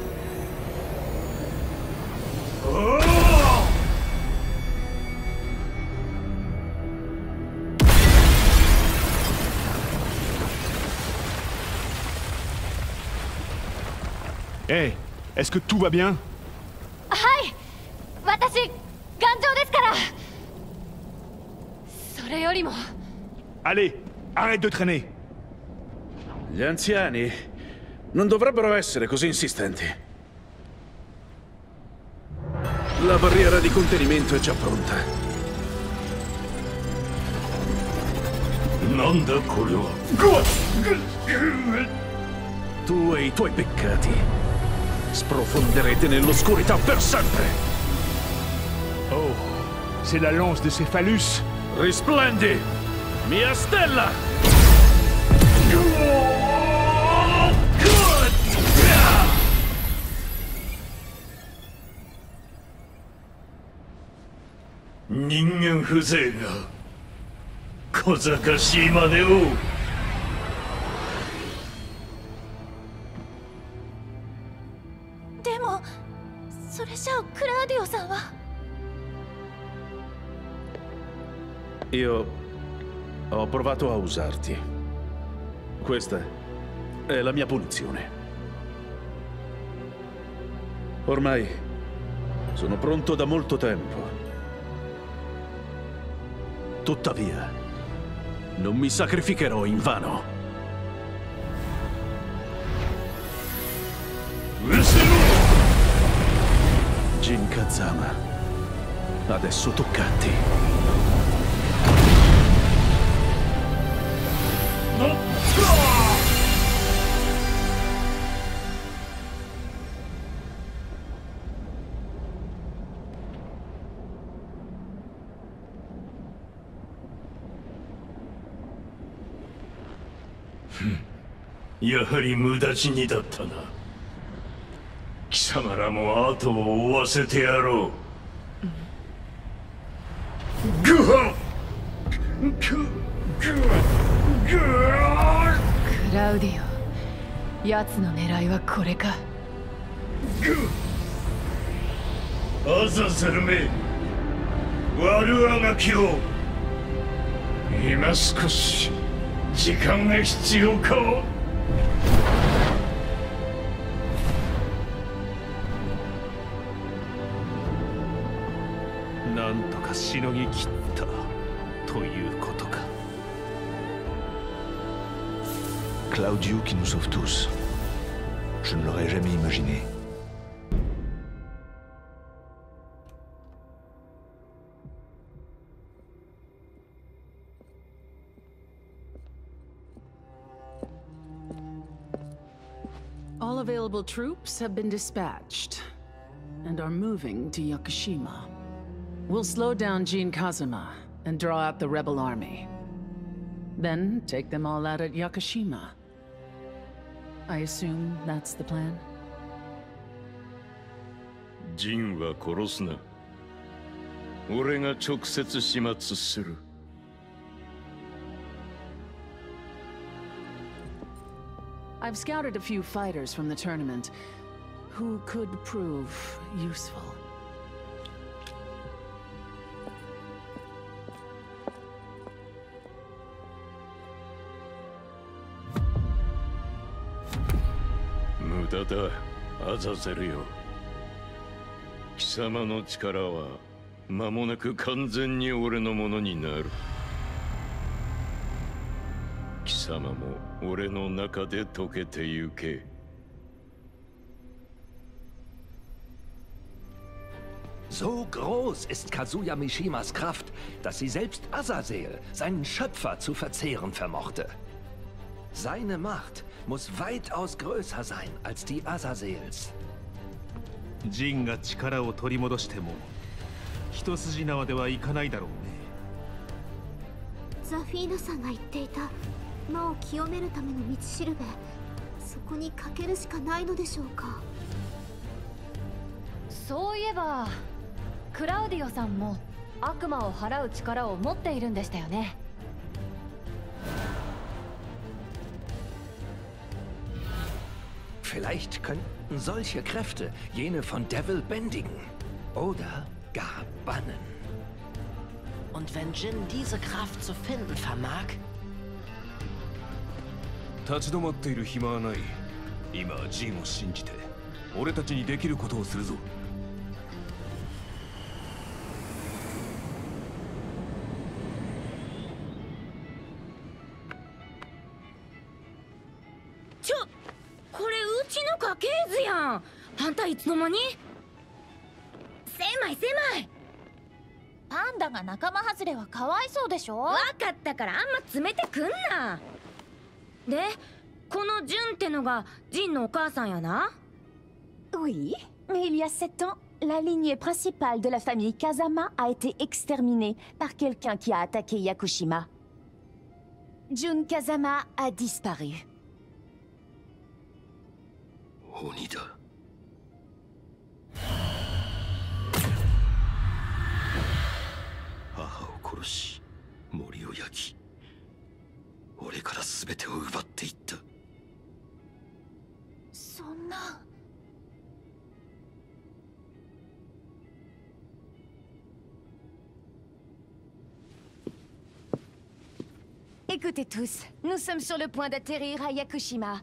Speaker 7: Hey, est-ce que tout va bien?
Speaker 18: はい、私頑丈ですから。
Speaker 11: それよりも
Speaker 7: Allez, arrête de traîner.
Speaker 15: Gli anziani non dovrebbero essere così insistenti. La barriera di contenimento è già pronta.
Speaker 12: Nanda quello?
Speaker 15: Tu e i tuoi peccati sprofonderete nell'oscurità per sempre.
Speaker 7: Oh, c'est la lance de Cephalus.
Speaker 15: Risplendi, mia stella!
Speaker 12: Ningen風情が小賢しいまでを。
Speaker 18: でもそれじゃあクラーディオさんは。
Speaker 15: Io ho provato a usarti. Questa è la mia punizione. Ormai sono pronto da molto tempo. Tuttavia, non mi sacrificherò in vano. Jin Kazama, adesso tocca a te.
Speaker 12: やはり無駄死にだったな。貴様らも後を追わせてやろう。グハッ
Speaker 11: クラウディオ、奴の狙いはこれか。
Speaker 12: アザゼルめ、悪あがきを。今少し時間が必要か。
Speaker 2: なんとかしのぎ切ったということか。
Speaker 7: Claudio qui nous sauve tous. Je ne l'aurais jamais imaginé.
Speaker 13: All available troops have been dispatched and are moving to Yakushima. We'll slow down Jin Kazama and draw out the rebel army. Then take them all out at Yakushima. I assume that's the plan?
Speaker 12: ジンは殺すな。俺が直接始末する。
Speaker 13: I've scouted a few fighters from the tournament who could prove useful.
Speaker 12: 無駄だ、アザゼルよ。貴様の力は間もなく完全に俺のものになる。貴様も俺の中で溶けてゆけ。
Speaker 16: So groß ist Kazuya Mishimas Kraft, dass sie selbst Azazel, seinen Schöpfer, zu verzehren vermochte. Seine Macht muss weitaus größer sein als die Azazels.
Speaker 2: ジンが力を取り戻しても一筋縄ではいかないだろうね。
Speaker 9: ザフィーナさんが言っていた魔を清めるための道しるべ、そこにかけるしかないのでしょうか。
Speaker 11: そういえばクラウディオさんも悪魔を払う力を持っているんでしたよね。
Speaker 16: Vielleicht könnten solche Kräfte jene von Devil bändigen oder gar bannen.
Speaker 17: Und wenn Jin diese Kraft zu finden vermag?
Speaker 3: 立ち止まっている暇はない。今はジンを信じて俺たちにできることをするぞ。
Speaker 18: これうちの家系図やん。あんたいつの間に？狭い狭い。
Speaker 21: パンダが仲間外れはかわいそうでしょ。
Speaker 18: わかったからあんま詰めてくんな。で、このジュンってのがジンのお母さんやな。
Speaker 21: Oui, mais il y a 7 ans, la lignée principale de la famille Kazama a été exterminée par quelqu'un qui a attaqué Yakushima. Jun Kazama a disparu.
Speaker 5: 鬼だ。母を殺し森を焼き俺から全てを奪っていった。
Speaker 21: そんな。 Écoutez tous, nous sommes sur le point d'atterrir à Yakushima.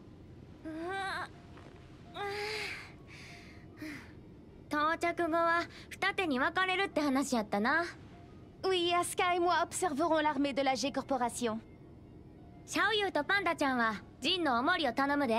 Speaker 9: 到着後は二手に分かれるって話やったな。
Speaker 21: Oui, Asuka et moi observerons l'armée de la G Corporation.
Speaker 9: シャオユーとパンダちゃんはジンのおもりを頼むで。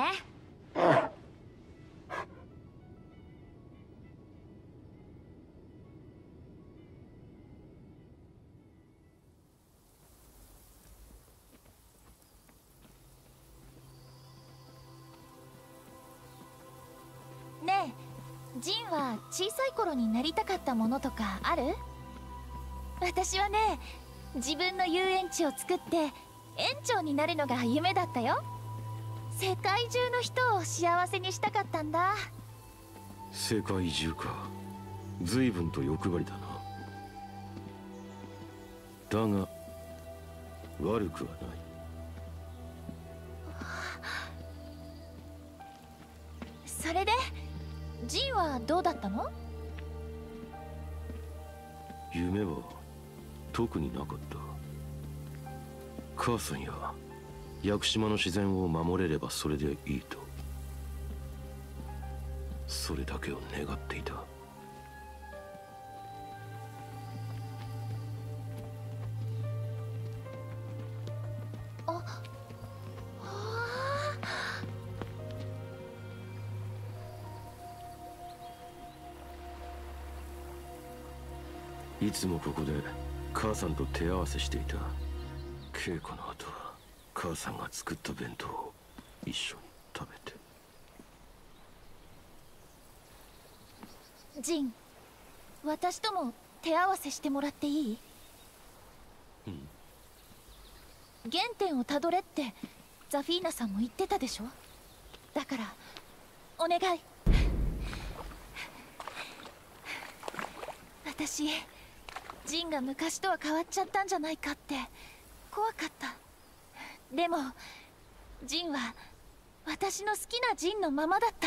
Speaker 8: ねえ、ジンは小さい頃になりたかったものとかある？私はね、自分の遊園地を作って園長になるのが夢だったよ。世界中の人を幸せにしたかったんだ。
Speaker 20: 世界中か。随分と欲張りだな。だが悪くはない。
Speaker 8: それでジンはどうだったの？
Speaker 20: 夢は特になかった。母さんや屋久島の自然を守れればそれでいいと、それだけを願っていた。いつもここで母さんと手合わせしていた。稽古の後は母さんが作った弁当を一緒に食べて。
Speaker 8: ジン、私とも手合わせしてもらっていい？
Speaker 20: うん。
Speaker 8: 原点をたどれってザフィーナさんも言ってたでしょ。だからお願い。私ジンが昔とは変わっちゃったんじゃないかって怖かった。でもジンは私の好きなジンのままだった。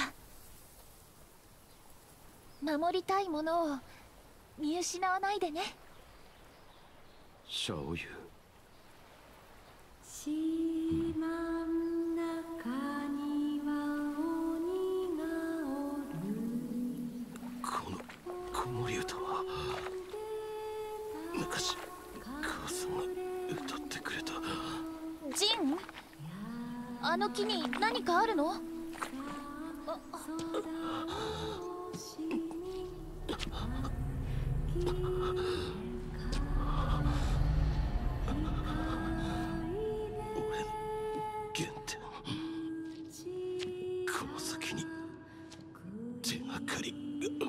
Speaker 8: 守りたいものを見失わないでね。
Speaker 20: シャオユ。
Speaker 14: 島ん中には鬼がおる。
Speaker 20: この子守歌は昔母さんが歌ってくれた。
Speaker 8: ジン、あの木に何かあるの？
Speaker 20: 原点、この先に手がかりが。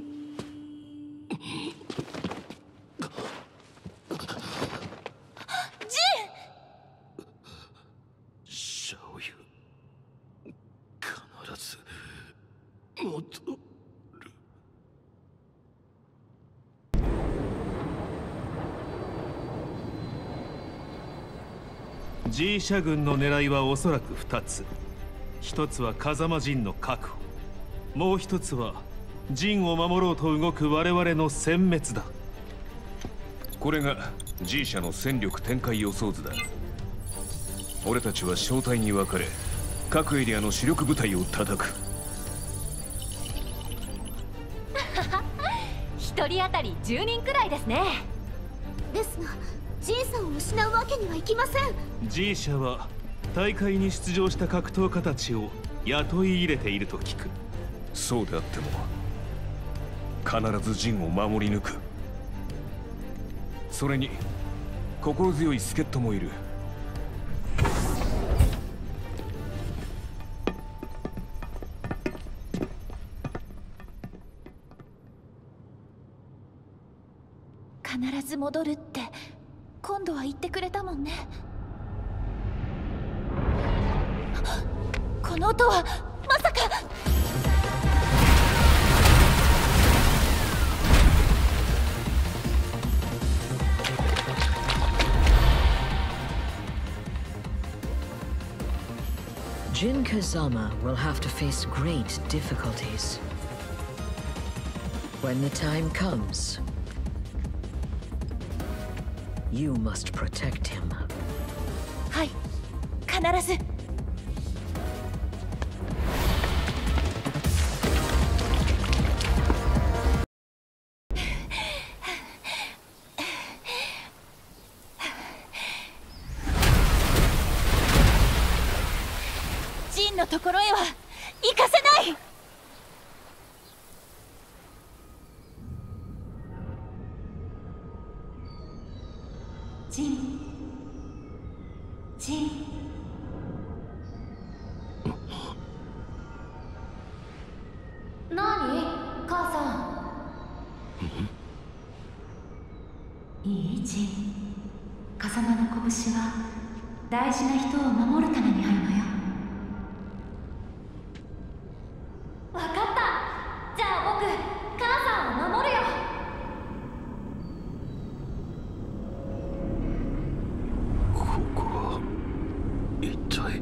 Speaker 8: ジン！
Speaker 20: シャオユ、必ず戻る。
Speaker 2: G 社軍の狙いはおそらく2つ。一つは風間陣の確保、もう一つは陣を守ろうと動く我々の殲滅だ。
Speaker 3: これが G 社の戦力展開予想図だ。俺たちは小隊に分かれ各エリアの主力部隊を叩く。
Speaker 8: 一人当たり10人くらいですね。
Speaker 9: ですがジンさんを失うわけにはいきません。
Speaker 2: G 社は大会に出場した格闘家たちを雇い入れていると聞く。
Speaker 3: そうであっても必ず陣を守り抜く。それに心強い助っ人もいる。
Speaker 8: 必ず戻るって今度は言ってくれたもんね。この音はまさか。
Speaker 14: Jin Kazama will have to face great difficulties. When the time comes, you must protect him.
Speaker 8: はい。 ず。ジンのところへは行かせない。
Speaker 9: ジン。
Speaker 11: なに母さ
Speaker 9: ん。いいジン。風間の拳は大事な人を守るためにあるのよ。
Speaker 11: わかった。じゃあ僕母さんを守るよ。
Speaker 5: ここは一体。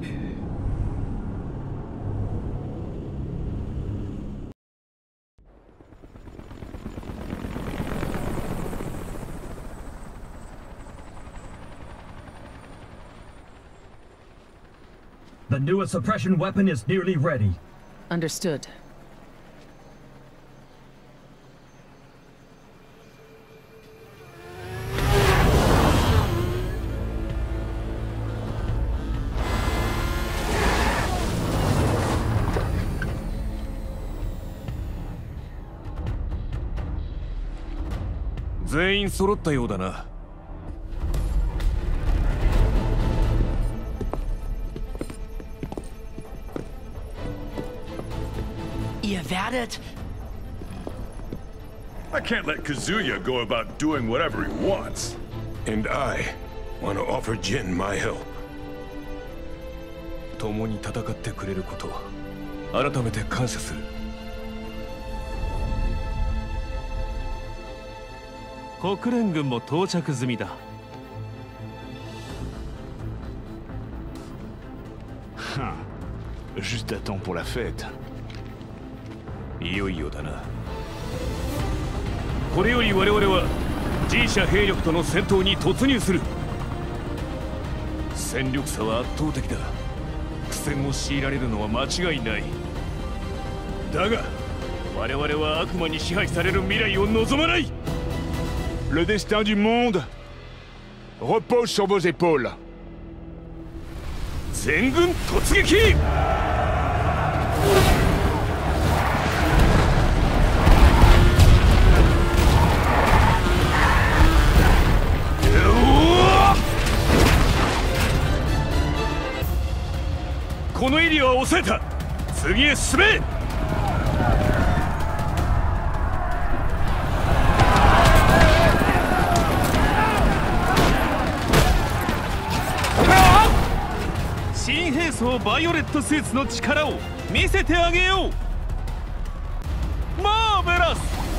Speaker 6: The newest suppression weapon is nearly ready.
Speaker 13: Understood.
Speaker 17: Ihr werdet...
Speaker 12: I can't let Kazuya go about doing whatever he wants.
Speaker 5: And I want to offer Jin my help.
Speaker 3: 共に戦ってくれること改めて感謝する。
Speaker 2: 国連軍も到着済みだ。
Speaker 7: Juste à temps pour la fête.
Speaker 3: いよいよだな。これより我々は G 社兵力との戦闘に突入する。戦力差は圧倒的だ。苦戦を強いられるのは間違いない。だが我々は悪魔に支配される未来を望まない。
Speaker 7: Le destin du monde repose sur vos épaules.
Speaker 3: 全軍突撃！このエリアは抑えた。次へ進め。
Speaker 2: 新兵装バイオレットスーツの力を見せてあげよう。マーベラス。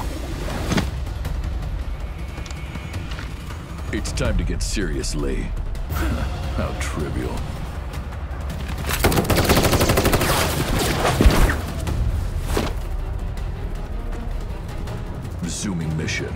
Speaker 22: It's time to get serious, Lee. How trivial. Resuming mission.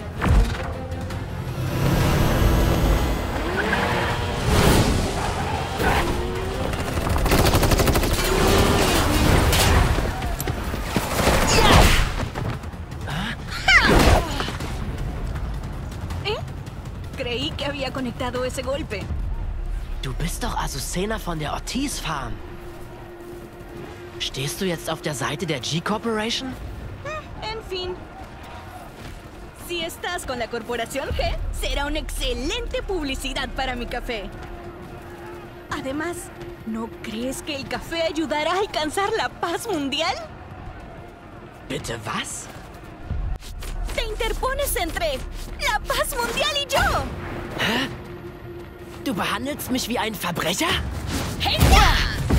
Speaker 21: Creí que había conectado ese golpe.
Speaker 17: Du bist doch Azucena von der Ortiz Farm. Stehst du jetzt auf der Seite der G-Corporation?
Speaker 18: En fin. Si estás con la Corporación G, será una excelente publicidad para mi café. Además, ¿no crees que el café ayudará a alcanzar la paz mundial?
Speaker 17: Bitte was?
Speaker 18: Te interpones entre la paz mundial y yo.
Speaker 17: Hä? Du behandelst mich wie ein Verbrecher?
Speaker 18: ¡Genial!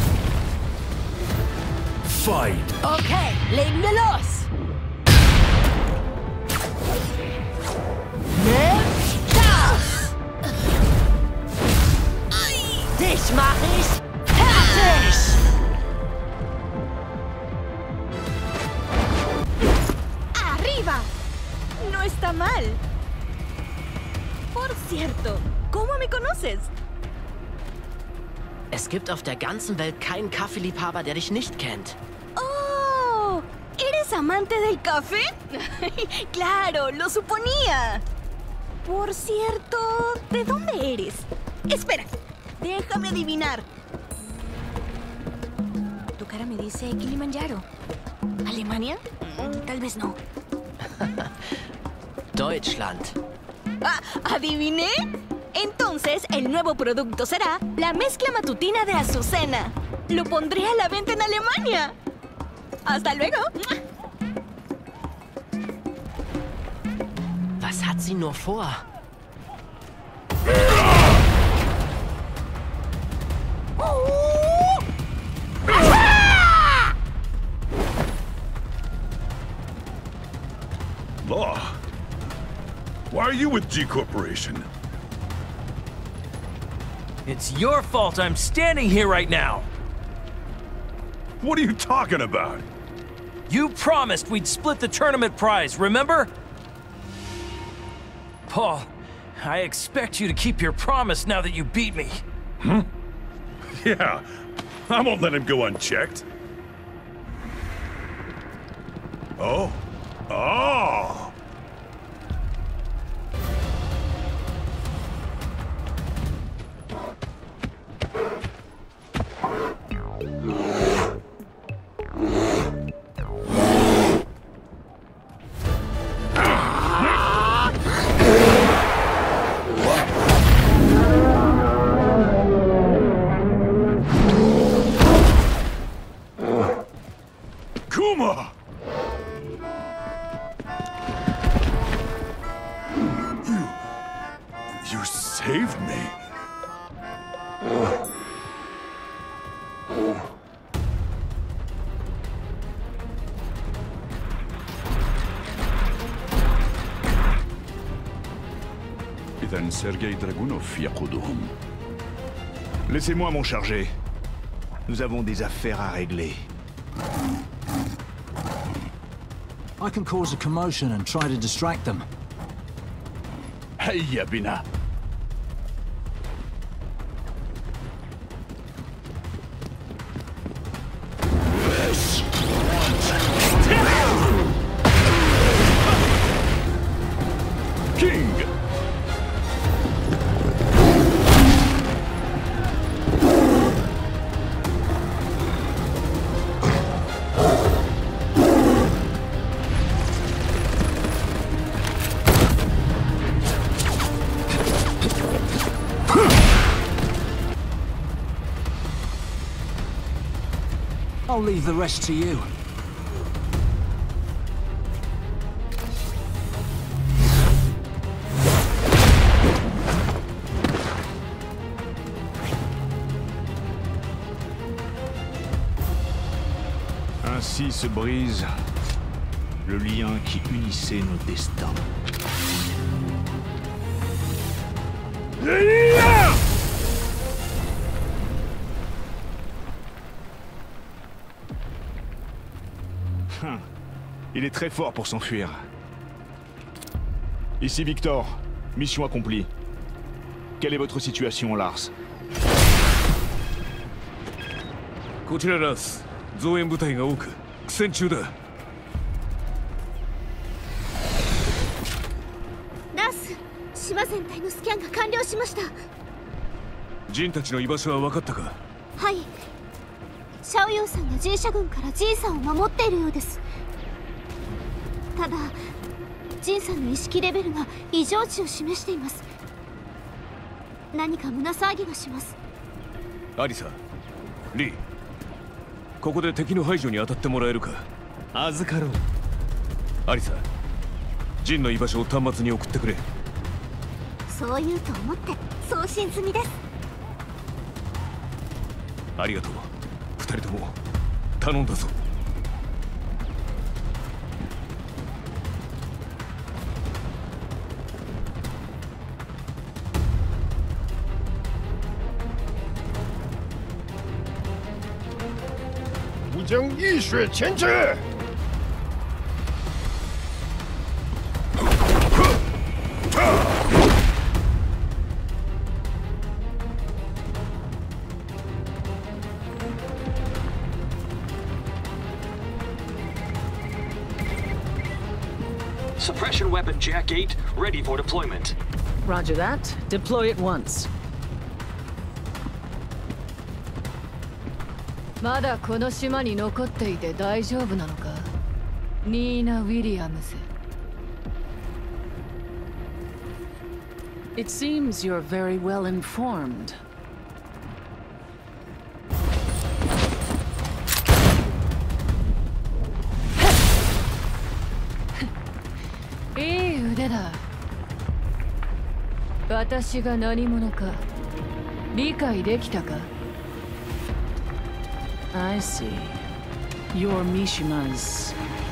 Speaker 22: Fight!
Speaker 17: Okay, legen wir los! Nimm das! Dich mach ich fertig!
Speaker 18: ¡Arriba! No está mal. Por cierto, ¿cómo me conoces?
Speaker 17: Es gibt auf der ganzen Welt keinen Kaffeeliebhaber, der dich nicht kennt.
Speaker 18: ¡Oh! ¿Eres amante del café? Claro, lo suponía. Por cierto, ¿de dónde eres? Espera, déjame adivinar. Tu cara me dice Kilimanjaro. ¿Alemania? Tal vez no.
Speaker 17: Deutschland.
Speaker 18: Ah, ¿adiviné? Entonces, el nuevo producto será la mezcla matutina de Azucena. Lo pondré a la venta en Alemania. ¡Hasta luego!
Speaker 17: Was hat sie nur vor?
Speaker 12: Law, why are you with G Corporation?
Speaker 10: It's your fault I'm standing here right now.
Speaker 12: What are you talking about?
Speaker 10: You promised we'd split the tournament prize, remember? Paul, I expect you to keep your promise now that you beat me.
Speaker 12: Hmm? Yeah, I won't let him go unchecked. Oh. Oh! Kuma! You saved me. إذن سيرجي دراغونوف يقودهم.
Speaker 7: Laissez-moi m'en charger. Nous avons des affaires à régler.
Speaker 4: I can cause a commotion and try to distract them.
Speaker 7: هيا بنا. King.
Speaker 4: I'll leave the rest to you.
Speaker 7: Ainsi se brise le lien qui unissait nos destins. Il est très fort pour s'enfuir. Ici Victor, mission accomplie. Quelle est votre situation, Lars?
Speaker 3: こちらラス、増援部隊が多く苦戦中だ。
Speaker 9: ラス、島全体のスキャンが完了しました。
Speaker 3: ジンたちの居場所は分かったか？
Speaker 9: はい。シャオヨウさんが G 社軍からジンさんを守っているようです。ただ、ジンさんの意識レベルが異常値を示しています。何か胸騒ぎがします。
Speaker 3: アリサ、リー、ここで敵の排除に当たってもらえるか？
Speaker 2: 預かろう。
Speaker 3: アリサ、ジンの居場所を端末に送ってくれ。
Speaker 9: そう言うと思って送信済みです。
Speaker 3: ありがとう。二人とも頼んだぞ。
Speaker 12: 我将浴血前去。
Speaker 1: Suppression weapon Jack 8 ready for deployment.
Speaker 13: Roger that. Deploy at once.
Speaker 11: まだこの島に残っていて大丈夫なのか、ニーナ・ウィリアムズ。
Speaker 13: It seems you're very well informed.
Speaker 11: いい腕だ。私が何者か理解できたか？
Speaker 13: I see. You're Mishima's...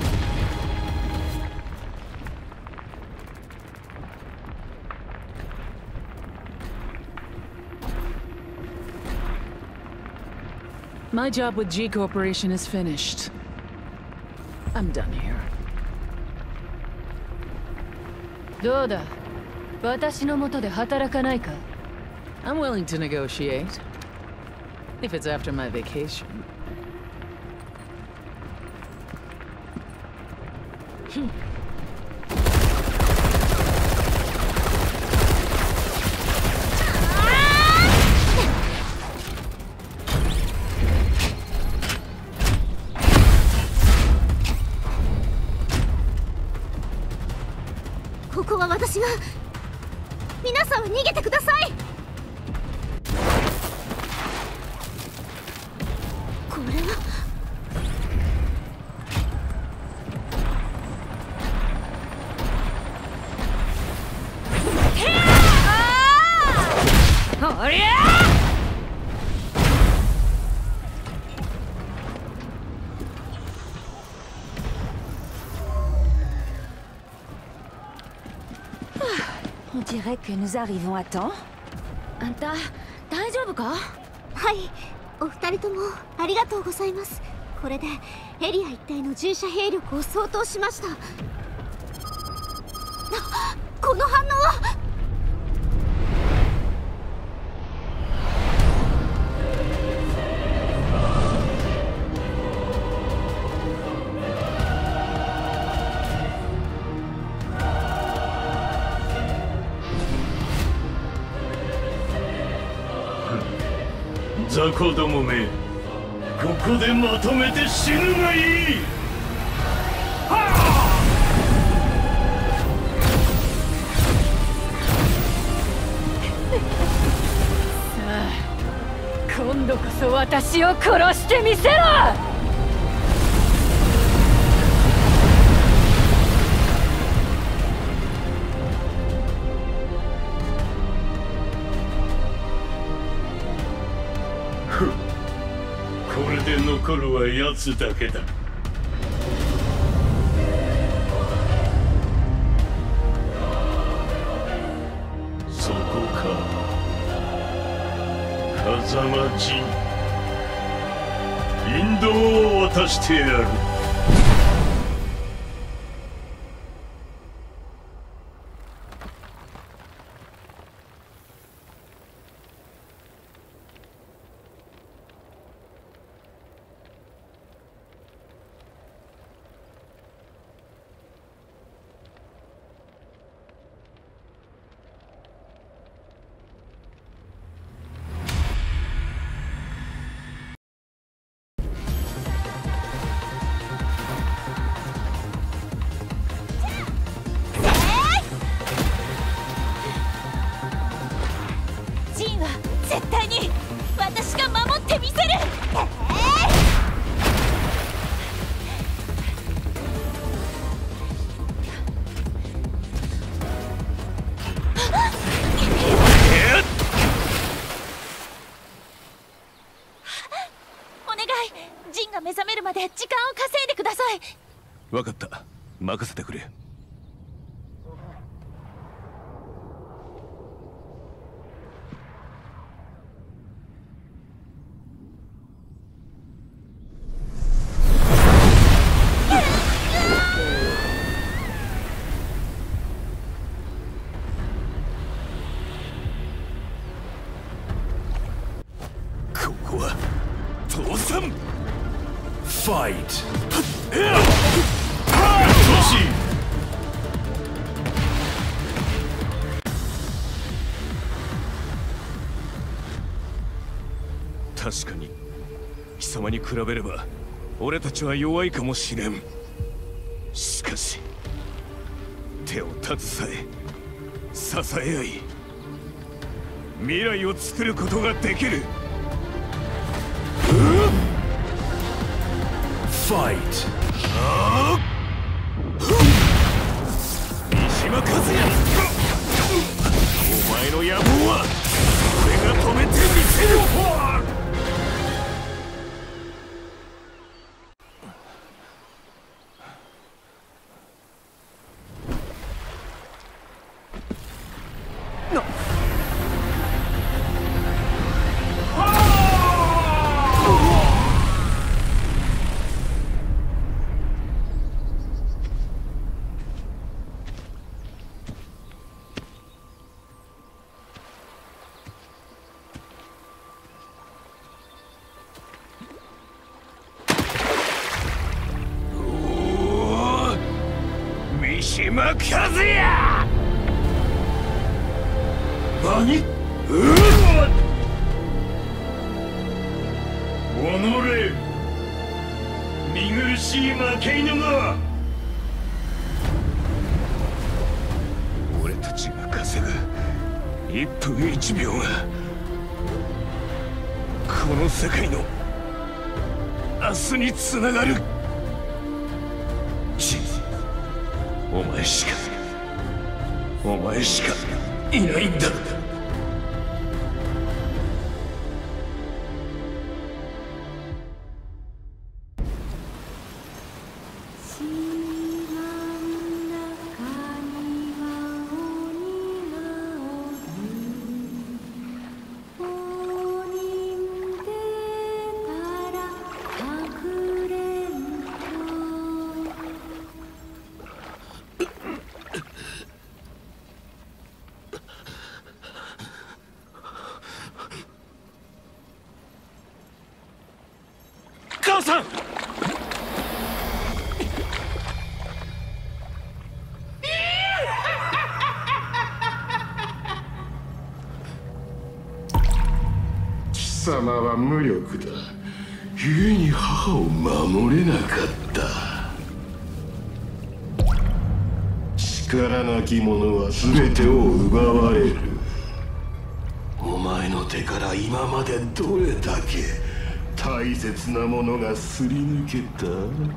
Speaker 13: My job with G Corporation is finished. I'm done here.
Speaker 11: どうだ、私の下で働かないか？
Speaker 13: I'm willing to negotiate. If it's after my vacation.
Speaker 9: ここは私が。皆さんは逃げてください。これは。
Speaker 11: おりゃ
Speaker 21: On dirait que nous arrivons à temps.
Speaker 9: あんた大丈夫か？はい、お二人ともありがとうございます。これでエリア一帯の従者兵力を相当しました。この反応は。
Speaker 12: 雑魚どもめ、ここでまとめて死ぬがいい。
Speaker 11: さあ、今度こそ私を殺してみせろ。
Speaker 12: これで残るは奴だけだ。そこか、風間陣。引導を渡してやる。
Speaker 8: 絶対に私が守ってみせる。お願い、ジンが目覚めるまで時間を稼いでください。
Speaker 3: 分かった、任せてくれ。
Speaker 12: Fight!
Speaker 3: 確かに貴様に比べれば俺たちは弱いかもしれん。しかし手を携え支え合い未来を作ることができる。ファイト。三島和也、お前の野望は俺が止めてみせる。三島和也！何？
Speaker 12: おのれ！見苦しい負け犬が！
Speaker 3: 俺たちが稼ぐ1分1秒がこの世界の明日につながる。お前しかいないんだ。母さん！
Speaker 5: 貴様は無力だ。故に母を守れなかった。力なき者は全てを奪われる。お前の手から今までどれだけ大切なものがすり抜けた？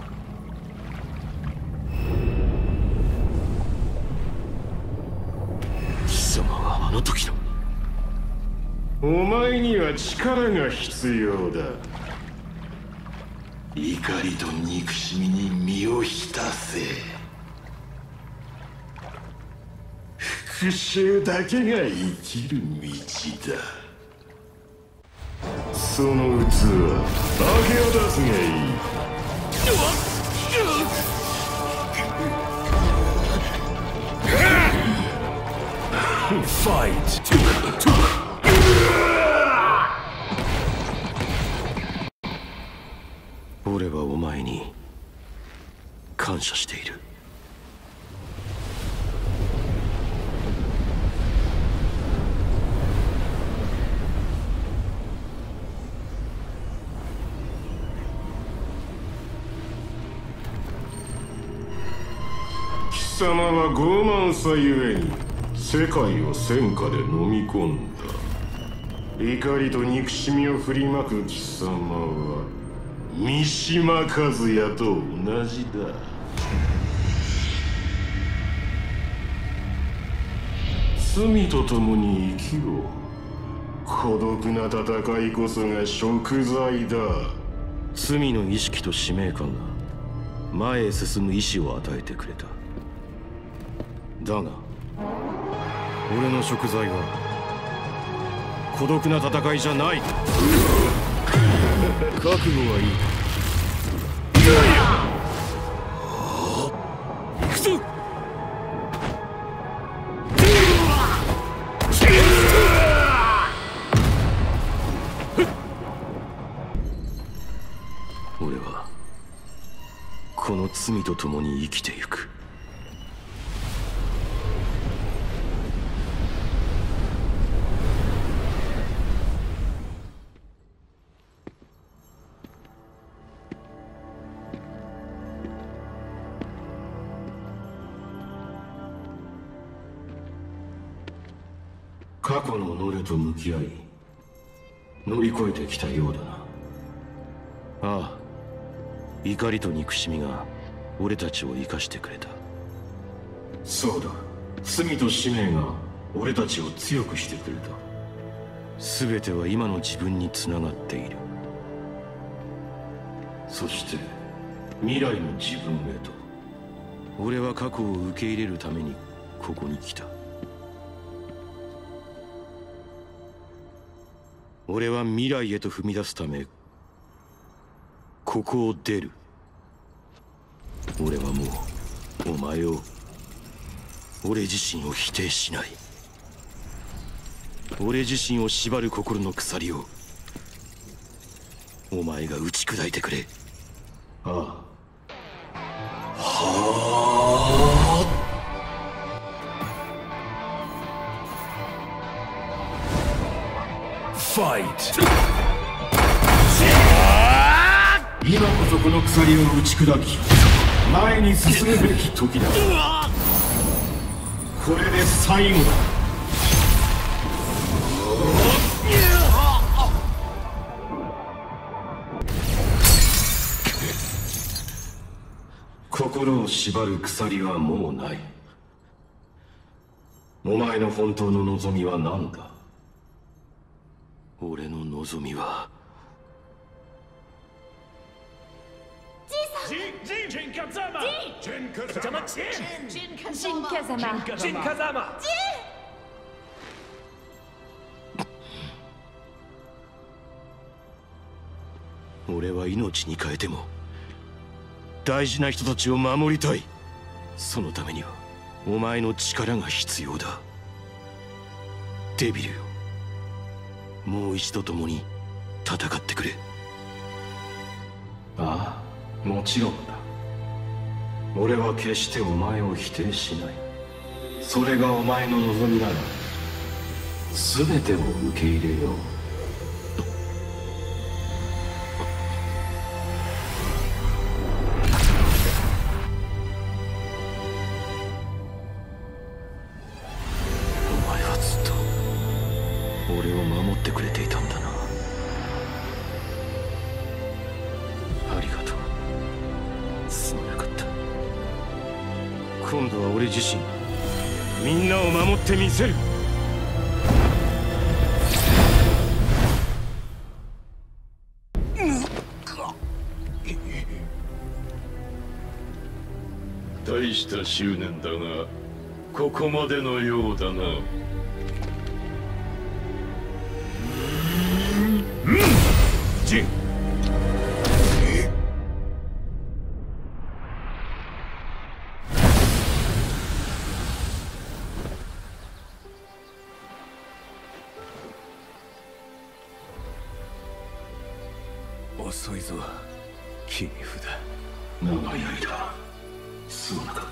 Speaker 5: 貴様はあの時の。お前には力が必要だ。怒りと憎しみに身を浸せ。復讐だけが生きる道だ。その器、明け渡すがいい。
Speaker 3: ファイト。
Speaker 5: 俺はお前に感謝している。貴様は傲慢さゆえに世界を戦火で飲み込んだ。怒りと憎しみを振りまく貴様は三島和也と同じだ。罪と共に生きろ。孤独な戦いこそが贖罪だ。罪の意識と使命感が前へ進む意志を与えてくれた。だが俺の贖罪は孤独な戦いじゃない。覚悟はいい。行くぞ。俺はこの罪と共に生きてゆく。 過去のノレと向き合い乗り越えてきたようだな。ああ、怒りと憎しみが俺たちを生かしてくれた。そうだ、罪と使命が俺たちを強くしてくれた。全ては今の自分につながっている。そして未来の自分へと。俺は過去を受け入れるためにここに来た。俺は未来へと踏み出すためここを出る。俺はもうお前を、俺自身を否定しない。俺自身を縛る心の鎖をお前が打ち砕いてくれ。ああ。はあ。
Speaker 12: ファイト。
Speaker 5: 今こそこの鎖を打ち砕き前に進むべき時だ。これで最後だ。心を縛る鎖はもうない。お前の本当の望みは何だ？俺の望みは
Speaker 12: ジンカザマ。
Speaker 5: 俺は命に変えても大事な人たちを守りたい。そのためにはお前の力が必要だ。デビルよ、もう一度共に戦ってくれ。ああ、もちろんだ。俺は決してお前を否定しない。それがお前の望みなら全てを受け入れよう。俺を守ってくれていたんだな。ありがとう。すまなかった。今度は俺自身みんなを守ってみせる。
Speaker 12: 大した執念だがここまでのようだな。ジン。
Speaker 3: 遅いぞ、切り札。
Speaker 5: 長い間すまなかった。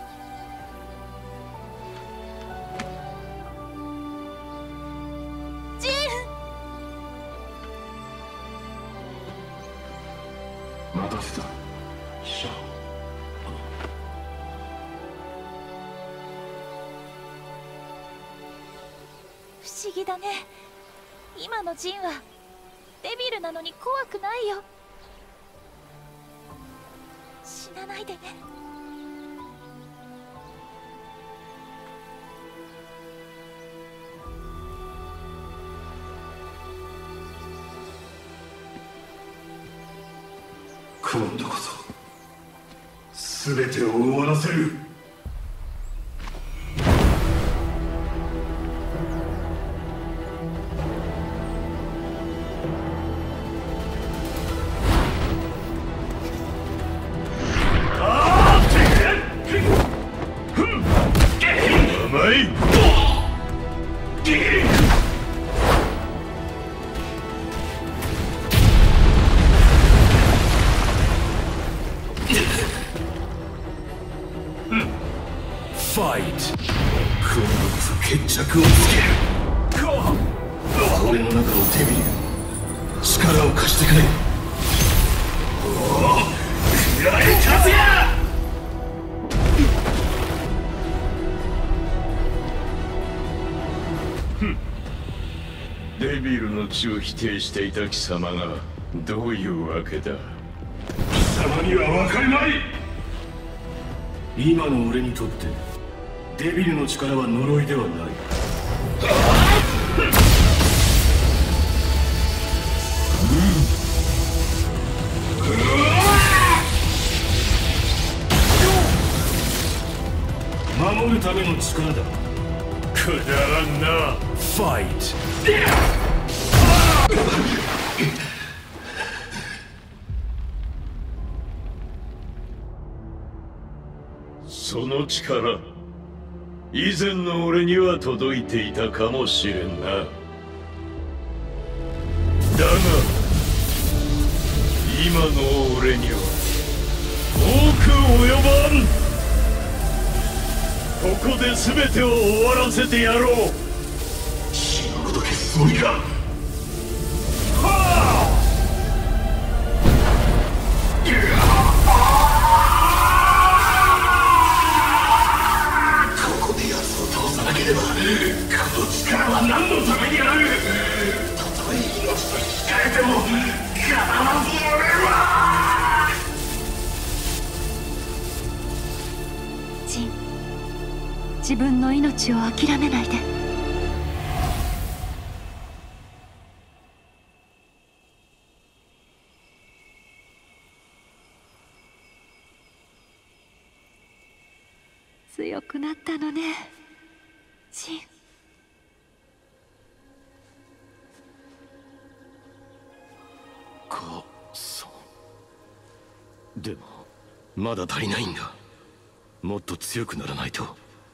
Speaker 5: 待たせた、シャ。
Speaker 8: 不思議だね。今のジンはデビルなのに怖くないよ。死なないでね。
Speaker 5: 今度こそ全てを終わらせる。
Speaker 12: ファイト。
Speaker 5: 今度こそ決着をつける。俺の中のデビル、力を貸してくれ。暗い風や。
Speaker 12: デビルの血を否定していた貴様がどういうわけだ。
Speaker 5: 貴様には分かりまい。今の俺にとってデビルの力は呪いではない。守るための力だ。
Speaker 12: くだらんな。ファイト。その力、以前の俺には届いていたかもしれんな。だが今の俺には遠く及ばん。ここで全てを終わらせてやろう。
Speaker 5: 死ぬこと消すつもりか。ここで奴を倒さなければこの力は何のためにある。たとえ命と引き換えても必ず俺は。
Speaker 21: ジン、自分の命を諦めないで。強くなったのね、ジン。
Speaker 20: 母さん。でもまだ足りないんだ。もっと強くならないと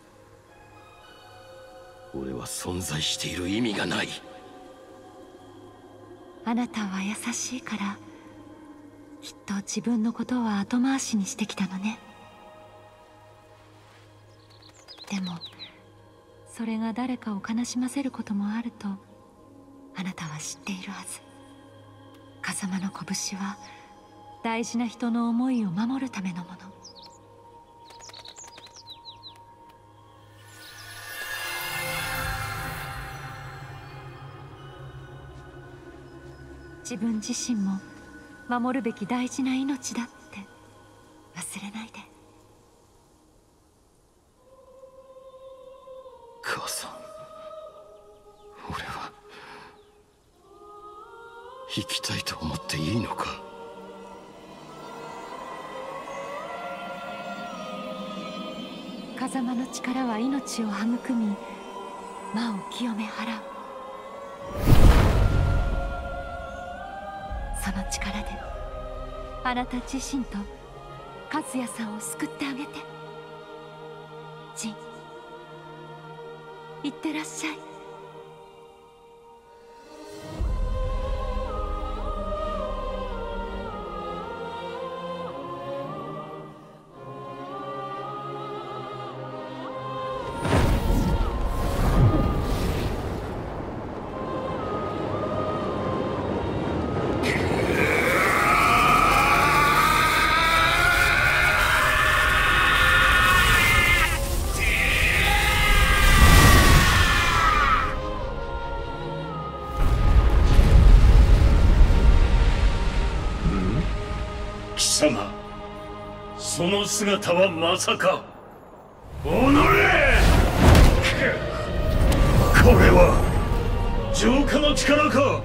Speaker 20: 俺は存在している意味がない。
Speaker 21: あなたは優しいからきっと自分のことは後回しにしてきたのね。でもそれが誰かを悲しませることもあるとあなたは知っているはず。風間の拳は大事な人の思いを守るためのもの。自分自身も守るべき大事な命だって忘れないで。
Speaker 20: 母さん、俺は生きたいと思っていいのか。
Speaker 21: 風間の力は命を育み魔を清め払う。その力であなた自身と和也さんを救ってあげて。ジン、いってらっしゃい。
Speaker 12: 貴様、その姿はまさか。おのれ！これは浄化の力か。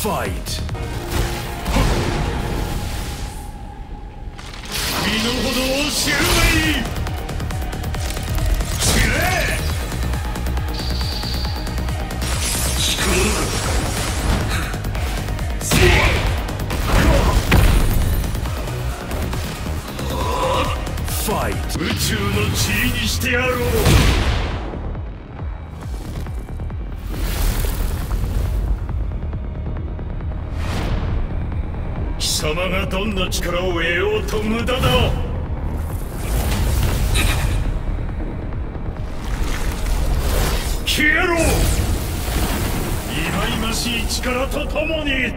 Speaker 12: Fight! 身の程を知るがいい。知れ。聞くものだ。Fight! 宇宙の塵にしてやろう。貴様がどんな力を得ようと無駄だ。消えろ。忌々しい力とともに。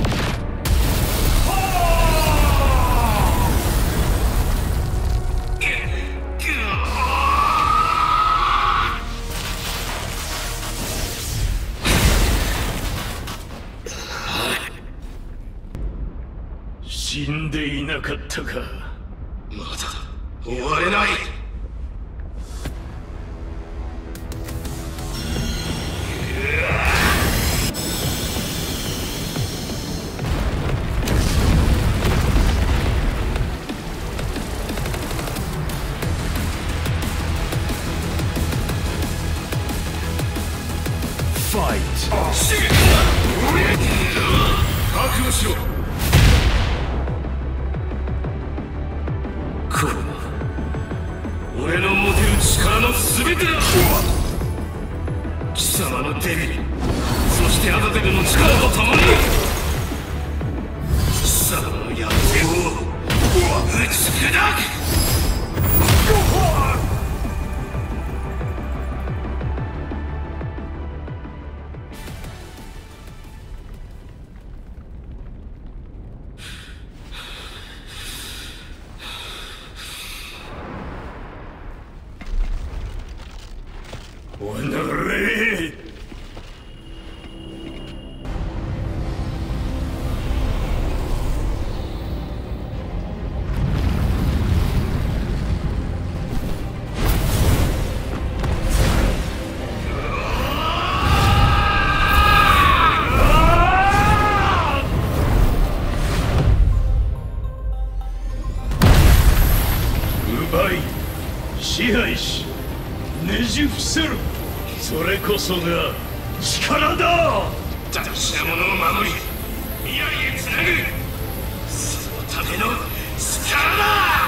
Speaker 12: 死んでいなかったか。まだ終われない。ファイト。覚悟しろ。これは俺の持てる力の全てだ。貴様のデビル、そしてアダデルの力と共に貴様の野望を打ち砕く。おのれ。奪い支配しねじ伏せる。それこそが力だ。大事なものを守り未来へつなぐ、そのための力だ。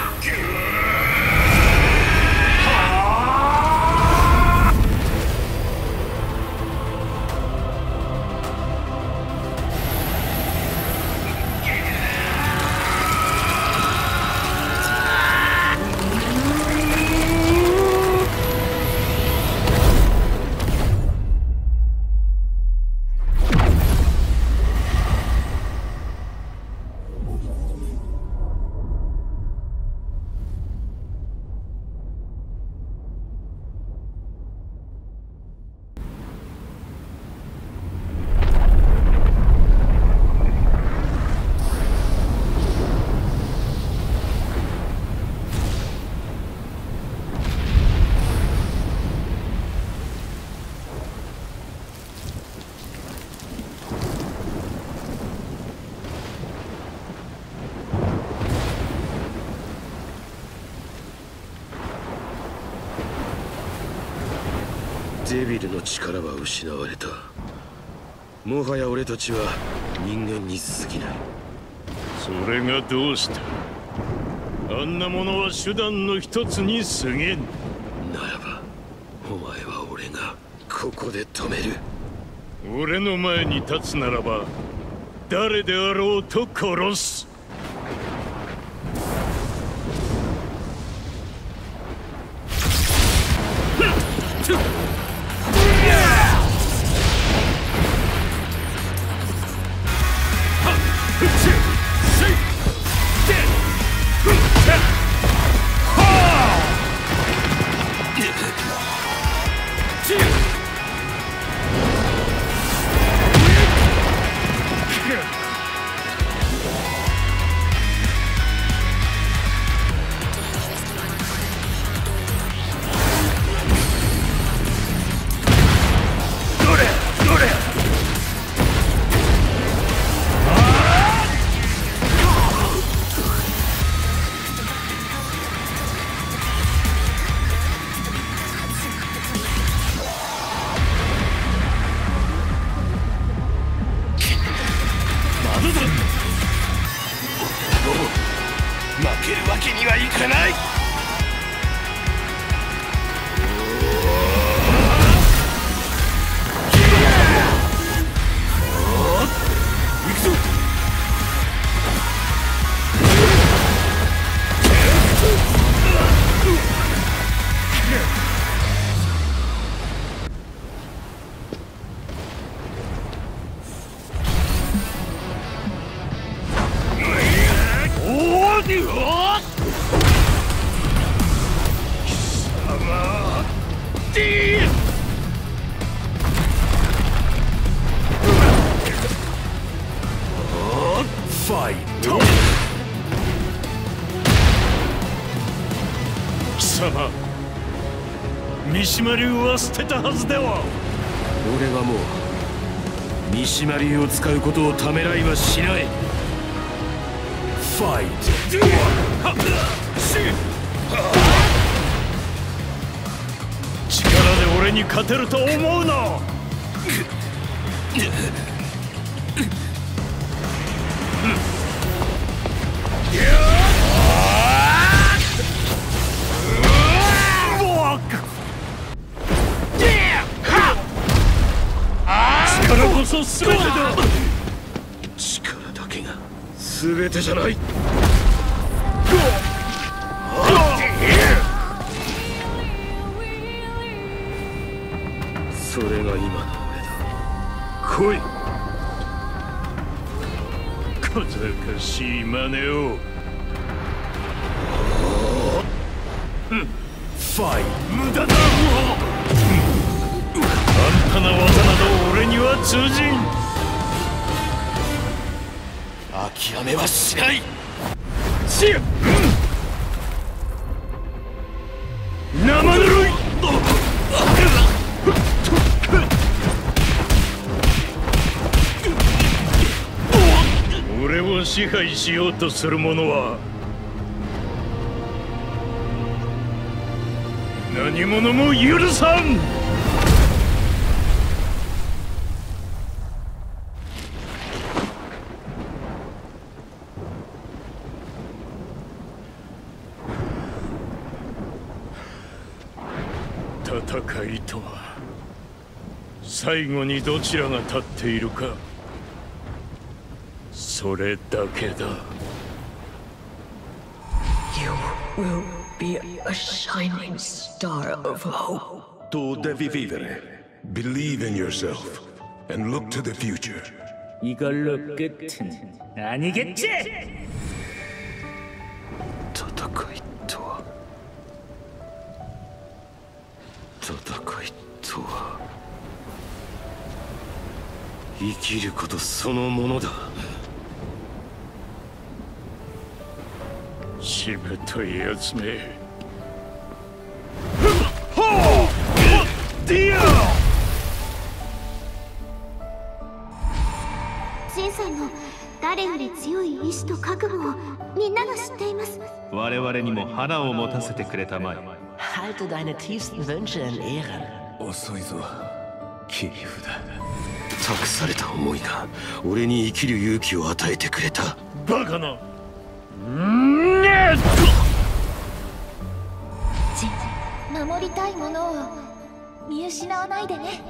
Speaker 20: デビルの力は失われた。もはや俺たちは人間に過ぎない。
Speaker 12: それがどうした。あんなものは手段の一つに過ぎん。
Speaker 20: ならばお前は俺がここで止める。
Speaker 12: 俺の前に立つならば誰であろうと殺す。 ファイト。貴様、三島流は捨てたはずでは。
Speaker 5: 俺はもう三島流を使うことをためらいはしない。
Speaker 12: ファイト。力で俺に勝てると思うな。力こそ全てだ。
Speaker 5: 力だけが全てじゃない。それが今の俺だ。来い。
Speaker 12: 小賢しい真似を。ファイ、無駄だ。あんたの技など俺には通じん。
Speaker 5: 諦めはしない。
Speaker 12: 生ぬるい。俺を支配しようとする者は何者も許さん。戦いとは最後にどちらが立っているか、それだけだ。
Speaker 14: You will be a shining star of hope.
Speaker 15: Tu devi vivere. Believe in yourself and look to the future.
Speaker 19: 이걸로 끝은 아니겠지?
Speaker 5: 戦いとは生きることそのものだ。
Speaker 12: しぶといやつめ。ディア！
Speaker 9: ジンさんの誰より強い意志と覚悟をみんなが知っています。
Speaker 2: 我々にも花を持たせてくれたまえ。
Speaker 17: Halte deine tiefsten Wünsche in Ehren.
Speaker 3: 遅いぞ、切り札。
Speaker 5: 託された思いが俺に生きる勇気を与えてくれた。
Speaker 12: バカな。
Speaker 8: 守りたいものを見失わないでね。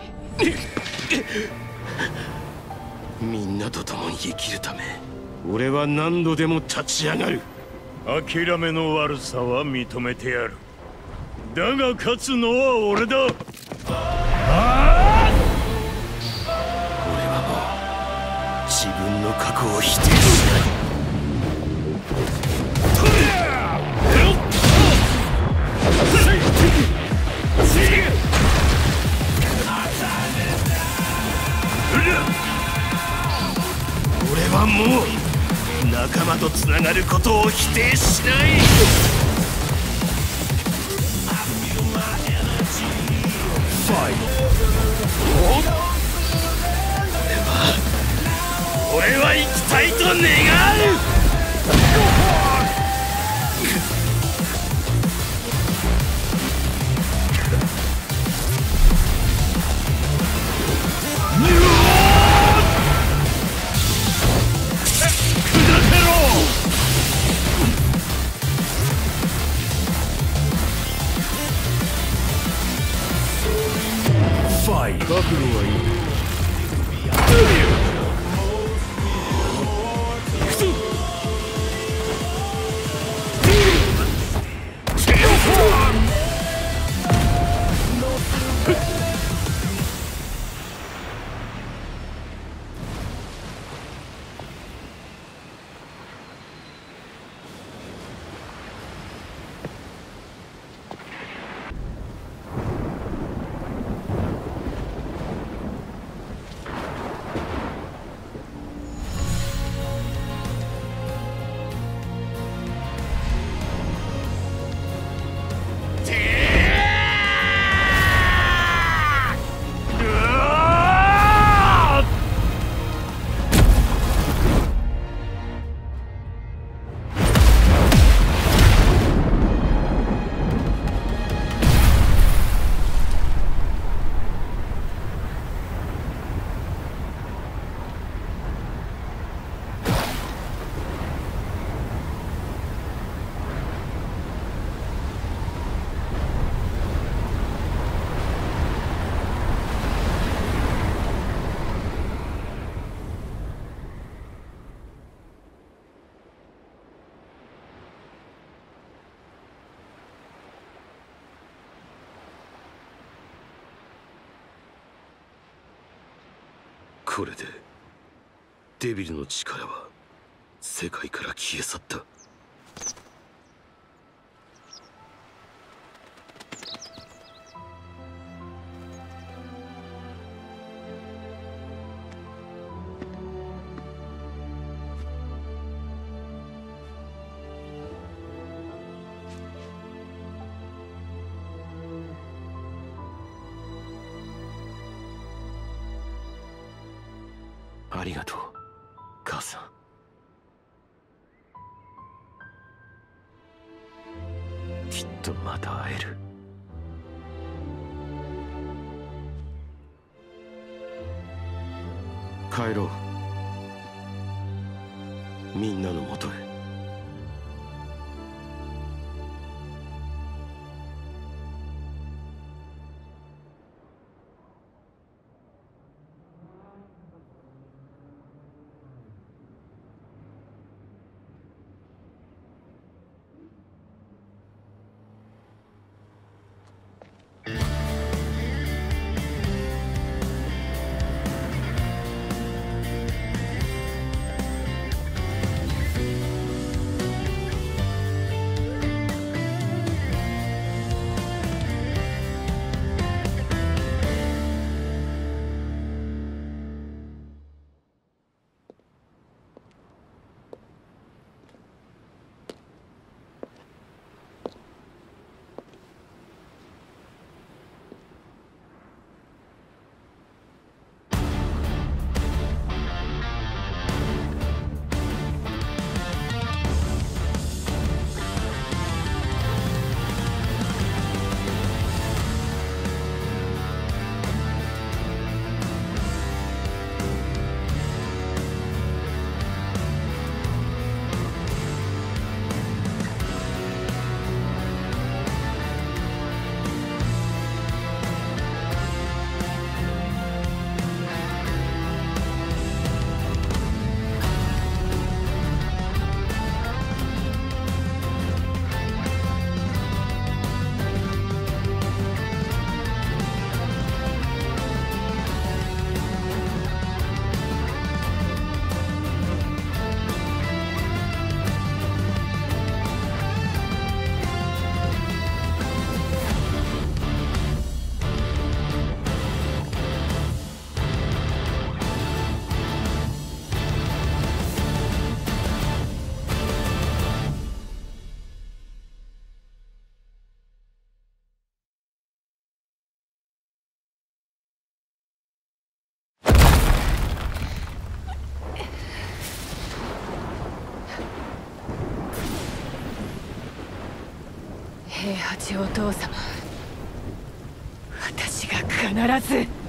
Speaker 5: みんなと共に生きるため俺は何度でも立ち上がる。
Speaker 12: 諦めの悪さは認めてやる。だが勝つのは俺だ。
Speaker 5: 俺はもう自分の過去を否定しない。 俺はもう仲間とつながることを否定しない。俺は生きたいと願う。 覚悟はいい。行くぞ。
Speaker 20: これでデビルの力は世界から消え去った。ありがとう、母さん。きっとまた会える。帰ろう、みんなのもとへ。
Speaker 11: 平八お父様、私が必ず